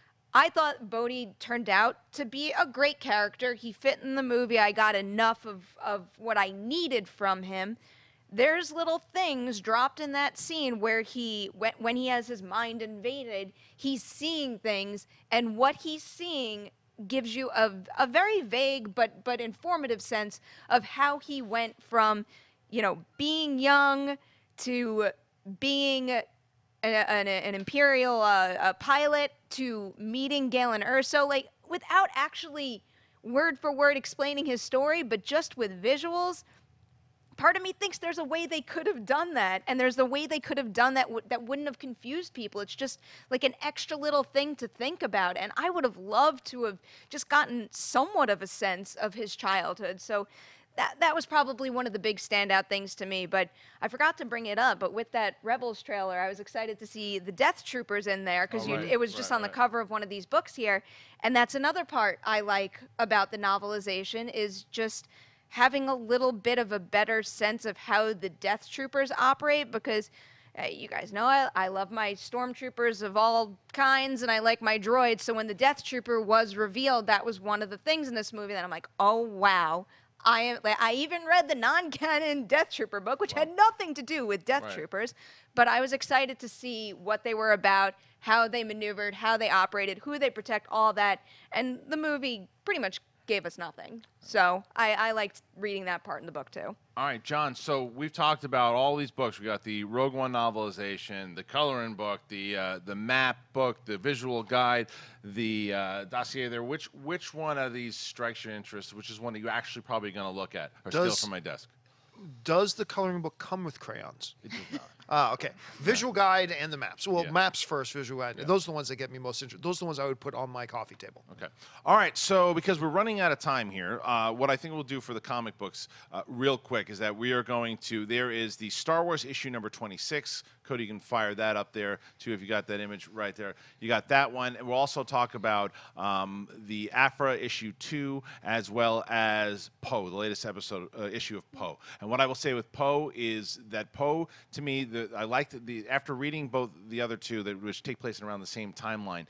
[SPEAKER 2] I thought Bodhi turned out to be a great character. He fit in the movie. I got enough of, of what I needed from him. There's little things dropped in that scene where he, when, when he has his mind invaded, he's seeing things, and what he's seeing gives you a, a very vague but, but informative sense of how he went from, you know, being young to being an, an, an Imperial uh, a pilot to meeting Galen Erso, like without actually word for word explaining his story, but just with visuals. Part of me thinks there's a way they could have done that, and there's a way they could have done that w- that wouldn't have confused people. It's just like an extra little thing to think about, and I would have loved to have just gotten somewhat of a sense of his childhood. So that that was probably one of the big standout things to me, but I forgot to bring it up. But with that Rebels trailer, I was excited to see the Death Troopers in there, because
[SPEAKER 1] Oh, right,
[SPEAKER 2] it was just
[SPEAKER 1] right,
[SPEAKER 2] on the
[SPEAKER 1] right.
[SPEAKER 2] cover of one of these books here. And that's another part I like about the novelization, is just having a little bit of a better sense of how the Death Troopers operate, because uh, you guys know I, I love my stormtroopers of all kinds, and I like my droids. So when the Death Trooper was revealed, that was one of the things in this movie that I'm like, oh wow. I am. Like, I even read the non-canon Death Trooper book, which had nothing to do with Death
[SPEAKER 1] Right.
[SPEAKER 2] Troopers, but I was excited to see what they were about, how they maneuvered, how they operated, who they protect, all that. And the movie pretty much gave us nothing. So I, I liked reading that part in the book too.
[SPEAKER 1] All right, John. So we've talked about all these books. We got the Rogue One novelization, the coloring book, the uh, the map book, the visual guide, the uh, dossier. There. Which which one of these strikes your interest? Which is one that you're actually probably going to look at or steal
[SPEAKER 3] Does-
[SPEAKER 1] from my desk?
[SPEAKER 3] Does the coloring book come with crayons?
[SPEAKER 1] It does not.
[SPEAKER 3] Ah, okay. Visual guide and the maps. Well,
[SPEAKER 1] Yeah.
[SPEAKER 3] maps first, visual guide. Those are the ones that get me most interested. Those are the ones I would put on my coffee table.
[SPEAKER 1] Okay. All right. So, because we're running out of time here, uh, what I think we'll do for the comic books, uh, real quick, is that we are going to. There is the Star Wars issue number twenty-six. Cody, you can fire that up there too if you got that image right there. You got that one. And we'll also talk about um, the Afra issue two, as well as Poe, the latest episode uh, issue of Poe. And what I will say with Poe is that Poe, to me, the, I liked the after reading both the other two, that which take place around the same timeline.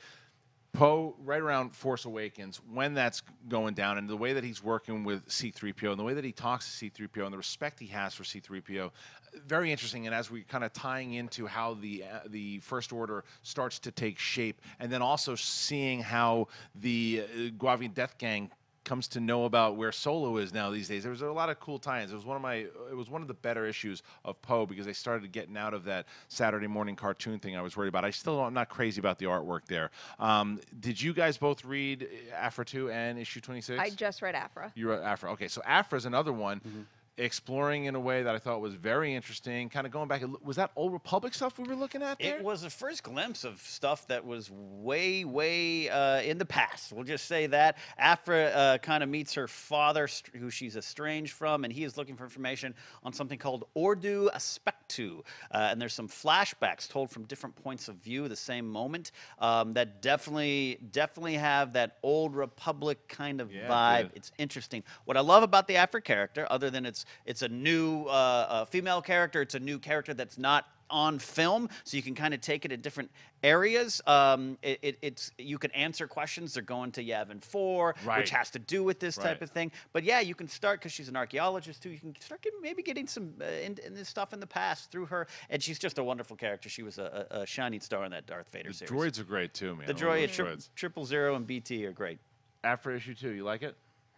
[SPEAKER 1] Poe, right around Force Awakens, when that's going down, and the way that he's working with C three P O, and the way that he talks to C three P O, and the respect he has for C three P O, very interesting. And as we kind of tying into how the uh, the First Order starts to take shape, and then also seeing how the uh, Guavian Death Gang comes to know about where Solo is now these days. There was a lot of cool tie-ins. It was one of my, it was one of the better issues of Poe, because they started getting out of that Saturday morning cartoon thing I was worried about. I still don't, I'm not crazy about the artwork there. Um, did you guys both read Afra two and issue twenty-six?
[SPEAKER 2] I just read Afra.
[SPEAKER 1] You wrote Afra. Okay, so Afra is another one. Exploring in a way that I thought was very interesting. Kind of going back, was that Old Republic stuff we were looking at there?
[SPEAKER 4] It was the first glimpse of stuff that was way, way uh, in the past. We'll just say that. Afra uh, kind of meets her father, st- who she's estranged from, and he is looking for information on something called Ordu Aspectu. Uh, and there's some flashbacks told from different points of view, the same moment, um, that definitely, definitely have that Old Republic kind of
[SPEAKER 1] Yeah,
[SPEAKER 4] vibe.
[SPEAKER 1] good.
[SPEAKER 4] It's interesting. What I love about the Afra character, other than it's it's a new uh, uh, female character, it's a new character that's not on film, so you can kind of take it at different areas. Um, it, it, it's you can answer questions. They're going to Yavin four,
[SPEAKER 1] Right.
[SPEAKER 4] which has to do with this type
[SPEAKER 1] Right.
[SPEAKER 4] of thing. But yeah, you can start because she's an archaeologist too. You can start getting, maybe getting some uh, in, in this stuff in the past through her, and she's just a wonderful character. She was a, a, a shining star in that Darth Vader
[SPEAKER 1] The
[SPEAKER 4] series.
[SPEAKER 1] droids are great too, man.
[SPEAKER 4] the
[SPEAKER 1] I love
[SPEAKER 4] droid,
[SPEAKER 1] those
[SPEAKER 4] tri-
[SPEAKER 1] droids.
[SPEAKER 4] triple zero and B T are great.
[SPEAKER 1] After issue two, you like it?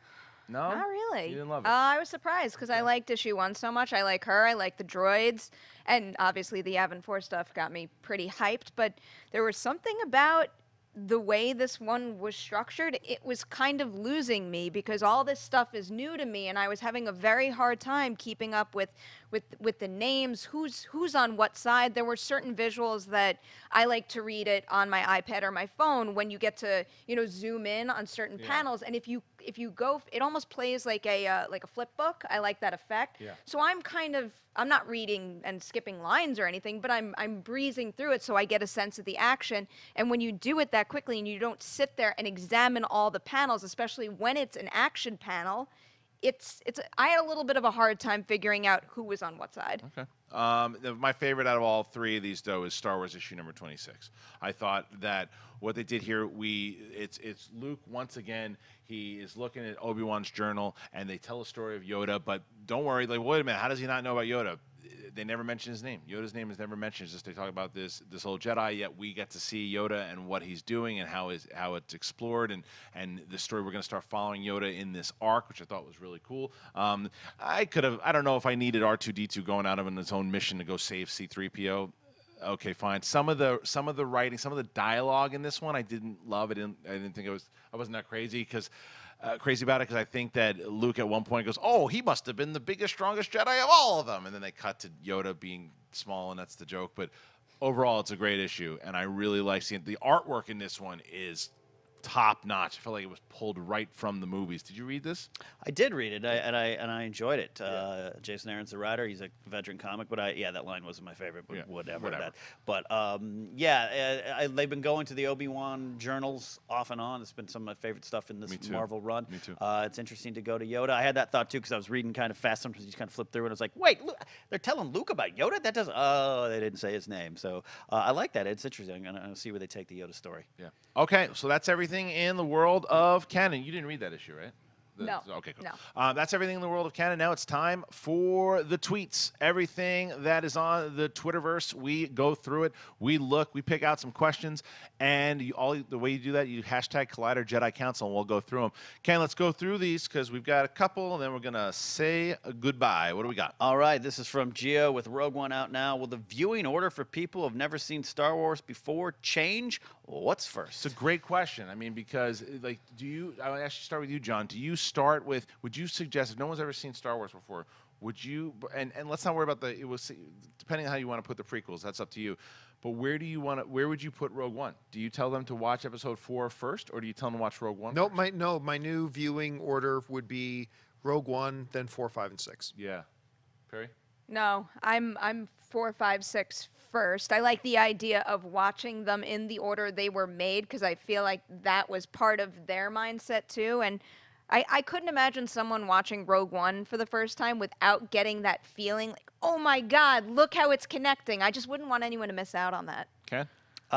[SPEAKER 1] No,
[SPEAKER 2] Not really.
[SPEAKER 1] You didn't love it.
[SPEAKER 2] Uh, I was surprised because I liked issue one so much. I like her. I like the droids, and obviously the Yavin four stuff got me pretty hyped. But there was something about the way this one was structured. It was kind of losing me because all this stuff is new to me, and I was having a very hard time keeping up with with with the names. Who's who's on what side? There were certain visuals that I like to read it on my iPad or my phone when you get to you know zoom in on certain
[SPEAKER 1] Yeah.
[SPEAKER 2] panels, and if you if you go, it almost plays like a uh, like a flip book. I like that effect.
[SPEAKER 1] Yeah.
[SPEAKER 2] So I'm kind of I'm not reading and skipping lines or anything, but I'm I'm breezing through it so I get a sense of the action. And when you do it that quickly and you don't sit there and examine all the panels, especially when it's an action panel, it's it's I had a little bit of a hard time figuring out who was on what side.
[SPEAKER 1] Okay. Um, the, my favorite out of all three of these, though, is Star Wars issue number twenty-six. I thought that what they did here, we it's it's Luke once again. He is looking at Obi-Wan's journal, and they tell a story of Yoda. But don't worry, like, wait a minute, how does he not know about Yoda? They never mention his name. Yoda's name is never mentioned. It's just they talk about this this old Jedi. Yet we get to see Yoda and what he's doing and how is how it's explored and and the story. We're going to start following Yoda in this arc, which I thought was really cool. Um, I could have. I don't know if I needed R two D two going out on his own mission to go save C three P O. Okay, fine. Some of the some of the writing, some of the dialogue in this one, I didn't love. I didn't. I didn't think it was. I wasn't that crazy because. Uh, crazy about it because I think that Luke at one point goes, "Oh, he must have been the biggest, strongest Jedi of all of them," and then they cut to Yoda being small, and that's the joke. But overall, it's a great issue, and I really like seeing the artwork in this one is top notch. I felt like it was pulled right from the movies. Did you read this?
[SPEAKER 4] I did read it, I, and I and I enjoyed it. Uh, Jason Aaron's the writer; he's a veteran comic, but I yeah, that line wasn't my favorite. But
[SPEAKER 1] Yeah,
[SPEAKER 4] whatever,
[SPEAKER 1] whatever.
[SPEAKER 4] That. But um, yeah, uh, I, they've been going to the Obi-Wan journals off and on. It's been some of my favorite stuff in this
[SPEAKER 1] Me too.
[SPEAKER 4] Marvel run.
[SPEAKER 1] Me too.
[SPEAKER 4] Uh, it's interesting to go to Yoda. I had that thought too because I was reading kind of fast. Sometimes you just kind of flip through, and I was like, "Wait, look, they're telling Luke about Yoda? That doesn't." Oh, they didn't say his name. So uh, I like that. It's interesting. I'm gonna, I'm gonna see where they take the Yoda story.
[SPEAKER 1] Yeah. Okay, so that's everything in the world of canon. You didn't read that issue, right? The-
[SPEAKER 2] No,
[SPEAKER 1] Okay, cool.
[SPEAKER 2] no.
[SPEAKER 1] Uh, that's everything in the world of canon. Now it's time for the tweets. Everything that is on the Twitterverse, we go through it. We look, we pick out some questions, and you, all the way you do that, you hashtag Collider Jedi Council, and we'll go through them. Ken, let's go through these because we've got a couple, and then we're gonna say goodbye. What do we got?
[SPEAKER 4] All right, this is from Gio with Rogue One out now. Will the viewing order for people who have never seen Star Wars before change? What's first?
[SPEAKER 1] It's a great question. I mean, because like, do you? I want to actually start with you, John. Do you start with? Would you suggest if no one's ever seen Star Wars before? Would you? And and let's not worry about the. It was depending on how you want to put the prequels. That's up to you. But where do you want to? Where would you put Rogue One? Do you tell them to watch Episode Four first, or do you tell them to watch Rogue One?
[SPEAKER 3] No,
[SPEAKER 1] first?
[SPEAKER 3] my no, my new viewing order would be Rogue One, then four, five, and six.
[SPEAKER 1] Yeah. Perry.
[SPEAKER 2] No, I'm I'm four, five, six first. I like the idea of watching them in the order they were made because I feel like that was part of their mindset too. And I, I couldn't imagine someone watching Rogue One for the first time without getting that feeling like, oh my God, look how it's connecting. I just wouldn't want anyone to miss out on that.
[SPEAKER 1] Ken.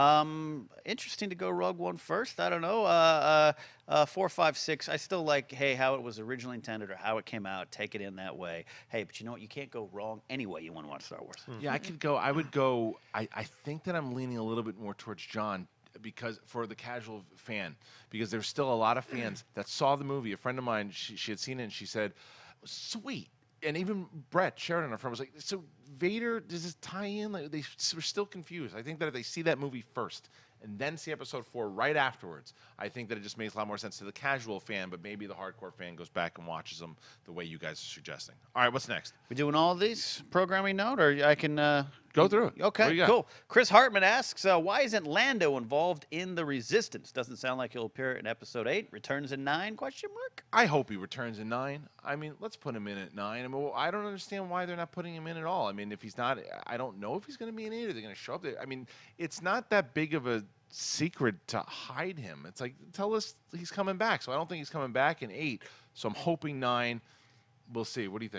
[SPEAKER 4] Um, interesting to go Rogue One first. I don't know. Uh, uh, uh, four, five, six. I still like, hey, how it was originally intended or how it came out. Take it in that way. Hey, but you know what? You can't go wrong anyway. You want to watch Star Wars.
[SPEAKER 1] Yeah, I could go. I would go. I, I think that I'm leaning a little bit more towards John because for the casual fan, because there's still a lot of fans that saw the movie. A friend of mine, she, she had seen it and she said, "Sweet." And even Brett Sheridan, our friend, was like, "So Vader, does this tie in?" Like, they s- were still confused. I think that if they see that movie first and then see Episode Four right afterwards, I think that it just makes a lot more sense to the casual fan. But maybe the hardcore fan goes back and watches them the way you guys are suggesting. All right, what's next?
[SPEAKER 4] We doing all of these programming note, or I can uh,
[SPEAKER 1] Go through it. What do
[SPEAKER 4] Okay,
[SPEAKER 1] you got?
[SPEAKER 4] cool. Chris Hartman asks, uh, why isn't Lando involved in the Resistance? Doesn't sound like he'll appear in Episode Eight. Returns in Nine? Question mark.
[SPEAKER 1] I hope he returns in nine. I mean, let's put him in at nine. I mean, well, I don't understand why they're not putting him in at all. I mean, if he's not, I don't know if he's going to be in eight or they're going to show up there. I mean, it's not that big of a secret to hide him. It's like, tell us he's coming back. So I don't think he's coming back in eight. So I'm hoping nine. We'll see. What do you think?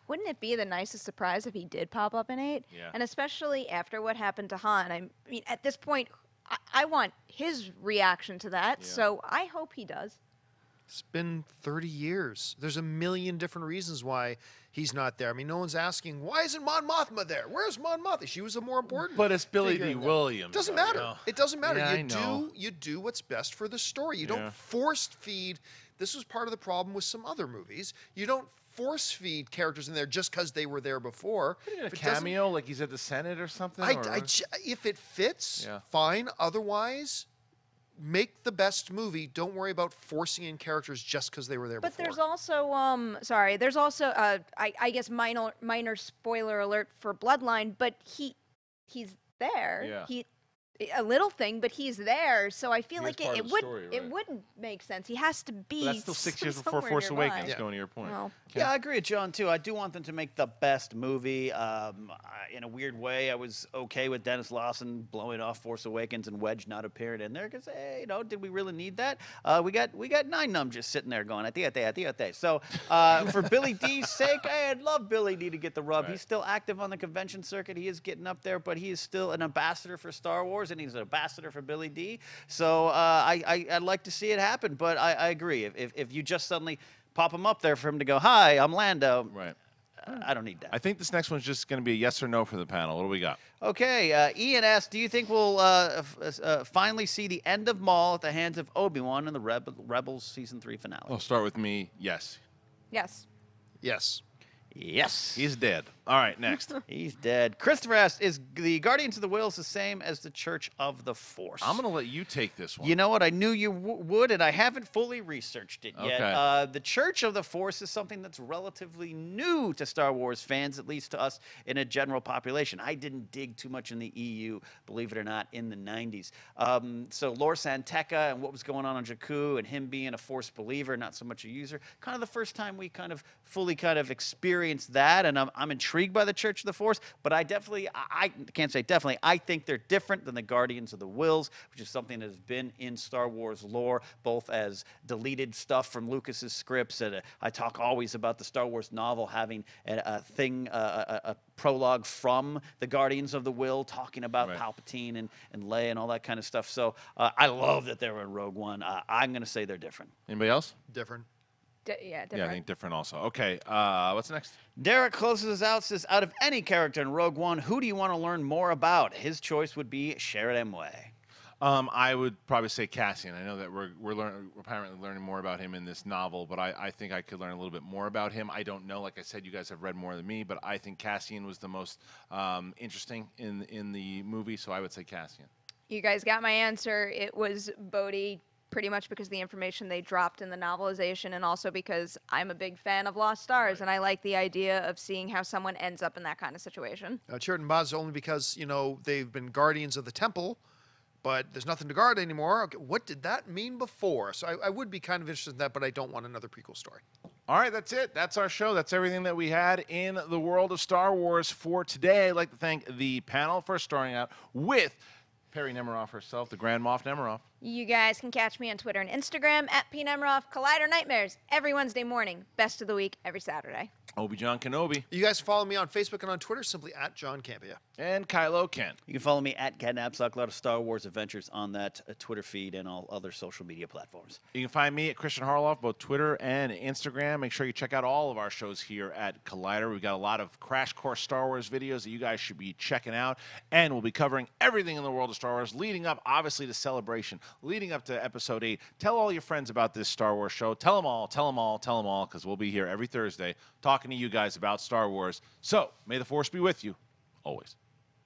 [SPEAKER 2] wouldn't it be the nicest surprise if he did pop up in eight?
[SPEAKER 1] Yeah.
[SPEAKER 2] And especially after what happened to Han. I mean, at this point, I, I want his reaction to that.
[SPEAKER 1] Yeah.
[SPEAKER 2] So I hope he does.
[SPEAKER 3] It's been thirty years. There's a million different reasons why he's not there. I mean, no one's asking, why isn't Mon Mothma there? Where's Mon Mothma? She was a more important.
[SPEAKER 1] But it's Billy
[SPEAKER 3] figure
[SPEAKER 1] D.
[SPEAKER 3] in that.
[SPEAKER 1] Williams.
[SPEAKER 3] Doesn't
[SPEAKER 1] though,
[SPEAKER 3] matter.
[SPEAKER 1] you know?
[SPEAKER 3] It doesn't matter.
[SPEAKER 1] Yeah,
[SPEAKER 3] you
[SPEAKER 1] I know.
[SPEAKER 3] do you do what's best for the story. You
[SPEAKER 1] Yeah.
[SPEAKER 3] don't force feed. This was part of the problem with some other movies. You don't force feed characters in there just because they were there before.
[SPEAKER 1] A
[SPEAKER 3] If it doesn't-
[SPEAKER 1] cameo, like he's at the Senate or something.
[SPEAKER 3] I,
[SPEAKER 1] or-
[SPEAKER 3] I j- if it fits,
[SPEAKER 1] Yeah.
[SPEAKER 3] fine. Otherwise, make the best movie. Don't worry about forcing in characters just because they were there
[SPEAKER 2] But
[SPEAKER 3] before.
[SPEAKER 2] there's also, um, sorry, there's also, uh, I, I guess minor minor spoiler alert for Bloodline, but he he's there.
[SPEAKER 1] Yeah.
[SPEAKER 2] He a little thing, but he's there. So I feel
[SPEAKER 1] He is
[SPEAKER 2] like it,
[SPEAKER 1] part
[SPEAKER 2] it
[SPEAKER 1] of the
[SPEAKER 2] would
[SPEAKER 1] story,
[SPEAKER 2] it
[SPEAKER 1] right?
[SPEAKER 2] wouldn't make sense. He has to be.
[SPEAKER 1] But that's still six years before
[SPEAKER 2] somewhere
[SPEAKER 1] Force
[SPEAKER 2] nearby.
[SPEAKER 1] Awakens.
[SPEAKER 3] Yeah.
[SPEAKER 1] Going to your point.
[SPEAKER 2] Well,
[SPEAKER 1] Ken?
[SPEAKER 4] Yeah, I agree with John too. I do want them to make the best movie. Um, I, in a weird way, I was okay with Dennis Lawson blowing off Force Awakens and Wedge not appearing in there because, hey, you know, did we really need that? Uh, we got we got Nine Numb just sitting there going, "Atiate, atiate." So uh, for Billy D's sake, hey, I'd love Billy D to get the rub.
[SPEAKER 1] Right.
[SPEAKER 4] He's still active on the convention circuit. He is getting up there, but he is still an ambassador for Star Wars, and he's an ambassador for Billy D. So uh, I, I I'd like to see it happen, but I, I agree. If, if if you just suddenly pop him up there for him to go, "Hi, I'm Lando,"
[SPEAKER 1] Right.
[SPEAKER 4] uh, I don't need that.
[SPEAKER 1] I think this next one's just going to be a yes or no for the panel. What do we got?
[SPEAKER 4] Okay, uh, Ian asks, do you think we'll uh, f- uh, finally see the end of Maul at the hands of Obi-Wan in the Reb- Rebels season three finale?
[SPEAKER 1] I'll start with me. Yes.
[SPEAKER 2] yes.
[SPEAKER 3] yes.
[SPEAKER 4] Yes.
[SPEAKER 1] He's dead. All right, next.
[SPEAKER 4] He's dead. Christopher asks, is the Guardians of the Whills the same as the Church of the Force?
[SPEAKER 1] I'm going to let you take this one.
[SPEAKER 4] You know what? I knew you w- would, and I haven't fully researched it yet.
[SPEAKER 1] Okay.
[SPEAKER 4] Uh, the Church of the Force is something that's relatively new to Star Wars fans, at least to us in a general population. I didn't dig too much in the E U, believe it or not, in the nineties. Um, so Lor San Tekka and what was going on on Jakku and him being a Force believer, not so much a user, kind of the first time we kind of fully kind of experienced that, and I'm, I'm intrigued by the Church of the Force, but I definitely, I, I can't say definitely, I think they're different than the Guardians of the Whills, which is something that has been in Star Wars lore, both as deleted stuff from Lucas's scripts, and uh, I talk always about the Star Wars novel having a, a thing, uh, a, a prologue from the Guardians of the Will, talking about
[SPEAKER 1] Right.
[SPEAKER 4] Palpatine and, and Leia and all that kind of stuff. So uh, I love that they're in Rogue One. Uh, I'm going to say they're different.
[SPEAKER 1] Anybody else?
[SPEAKER 3] Different.
[SPEAKER 2] D- yeah, different.
[SPEAKER 1] Yeah, I think different also. Okay, uh, what's next?
[SPEAKER 4] Derek closes us out, says, out of any character in Rogue One, who do you want to learn more about? His choice would be Sheridan Way.
[SPEAKER 1] Um, I would probably say Cassian. I know that we're we're, learn, we're apparently learning more about him in this novel, but I, I think I could learn a little bit more about him. I don't know. Like I said, you guys have read more than me, but I think Cassian was the most um, interesting in in the movie, so I would say Cassian.
[SPEAKER 2] You guys got my answer. It was Bodhi, pretty much because of the information they dropped in the novelization, and also because I'm a big fan of Lost Stars, and I like the idea of seeing how someone ends up in that kind of situation.
[SPEAKER 3] Uh, Sheridan Baz only because, you know, they've been guardians of the temple, but there's nothing to guard anymore. Okay, what did that mean before? So I, I would be kind of interested in that, but I don't want another prequel story.
[SPEAKER 1] All right, that's it. That's our show. That's everything that we had in the world of Star Wars for today. I'd like to thank the panel for starting out with Perry Nemiroff herself, the Grand Moff Nemiroff.
[SPEAKER 2] You guys can catch me on Twitter and Instagram at P Nemiroff. Collider Nightmares every Wednesday morning. Best of the week every Saturday.
[SPEAKER 1] Obi-John Kenobi.
[SPEAKER 3] You guys follow me on Facebook and on Twitter, simply at John Campia.
[SPEAKER 1] And Kylo Ken.
[SPEAKER 4] You can follow me at Cat Knapsack, a lot of Star Wars adventures on that uh, Twitter feed and all other social media platforms.
[SPEAKER 1] You can find me at Christian Harloff, both Twitter and Instagram. Make sure you check out all of our shows here at Collider. We've got a lot of Crash Course Star Wars videos that you guys should be checking out. And we'll be covering everything in the world of Star Wars, leading up, obviously, to Celebration, leading up to Episode eight. Tell all your friends about this Star Wars show. Tell them all, tell them all, tell them all, because we'll be here every Thursday talking to you guys about Star Wars. So, may the Force be with you, always.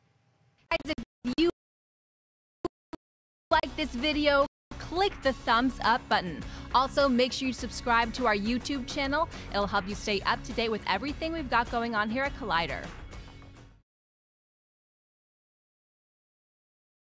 [SPEAKER 5] Guys, if you like this video, click the thumbs up button. Also, make sure you subscribe to our YouTube channel. It'll help you stay up to date with everything we've got going on here at Collider.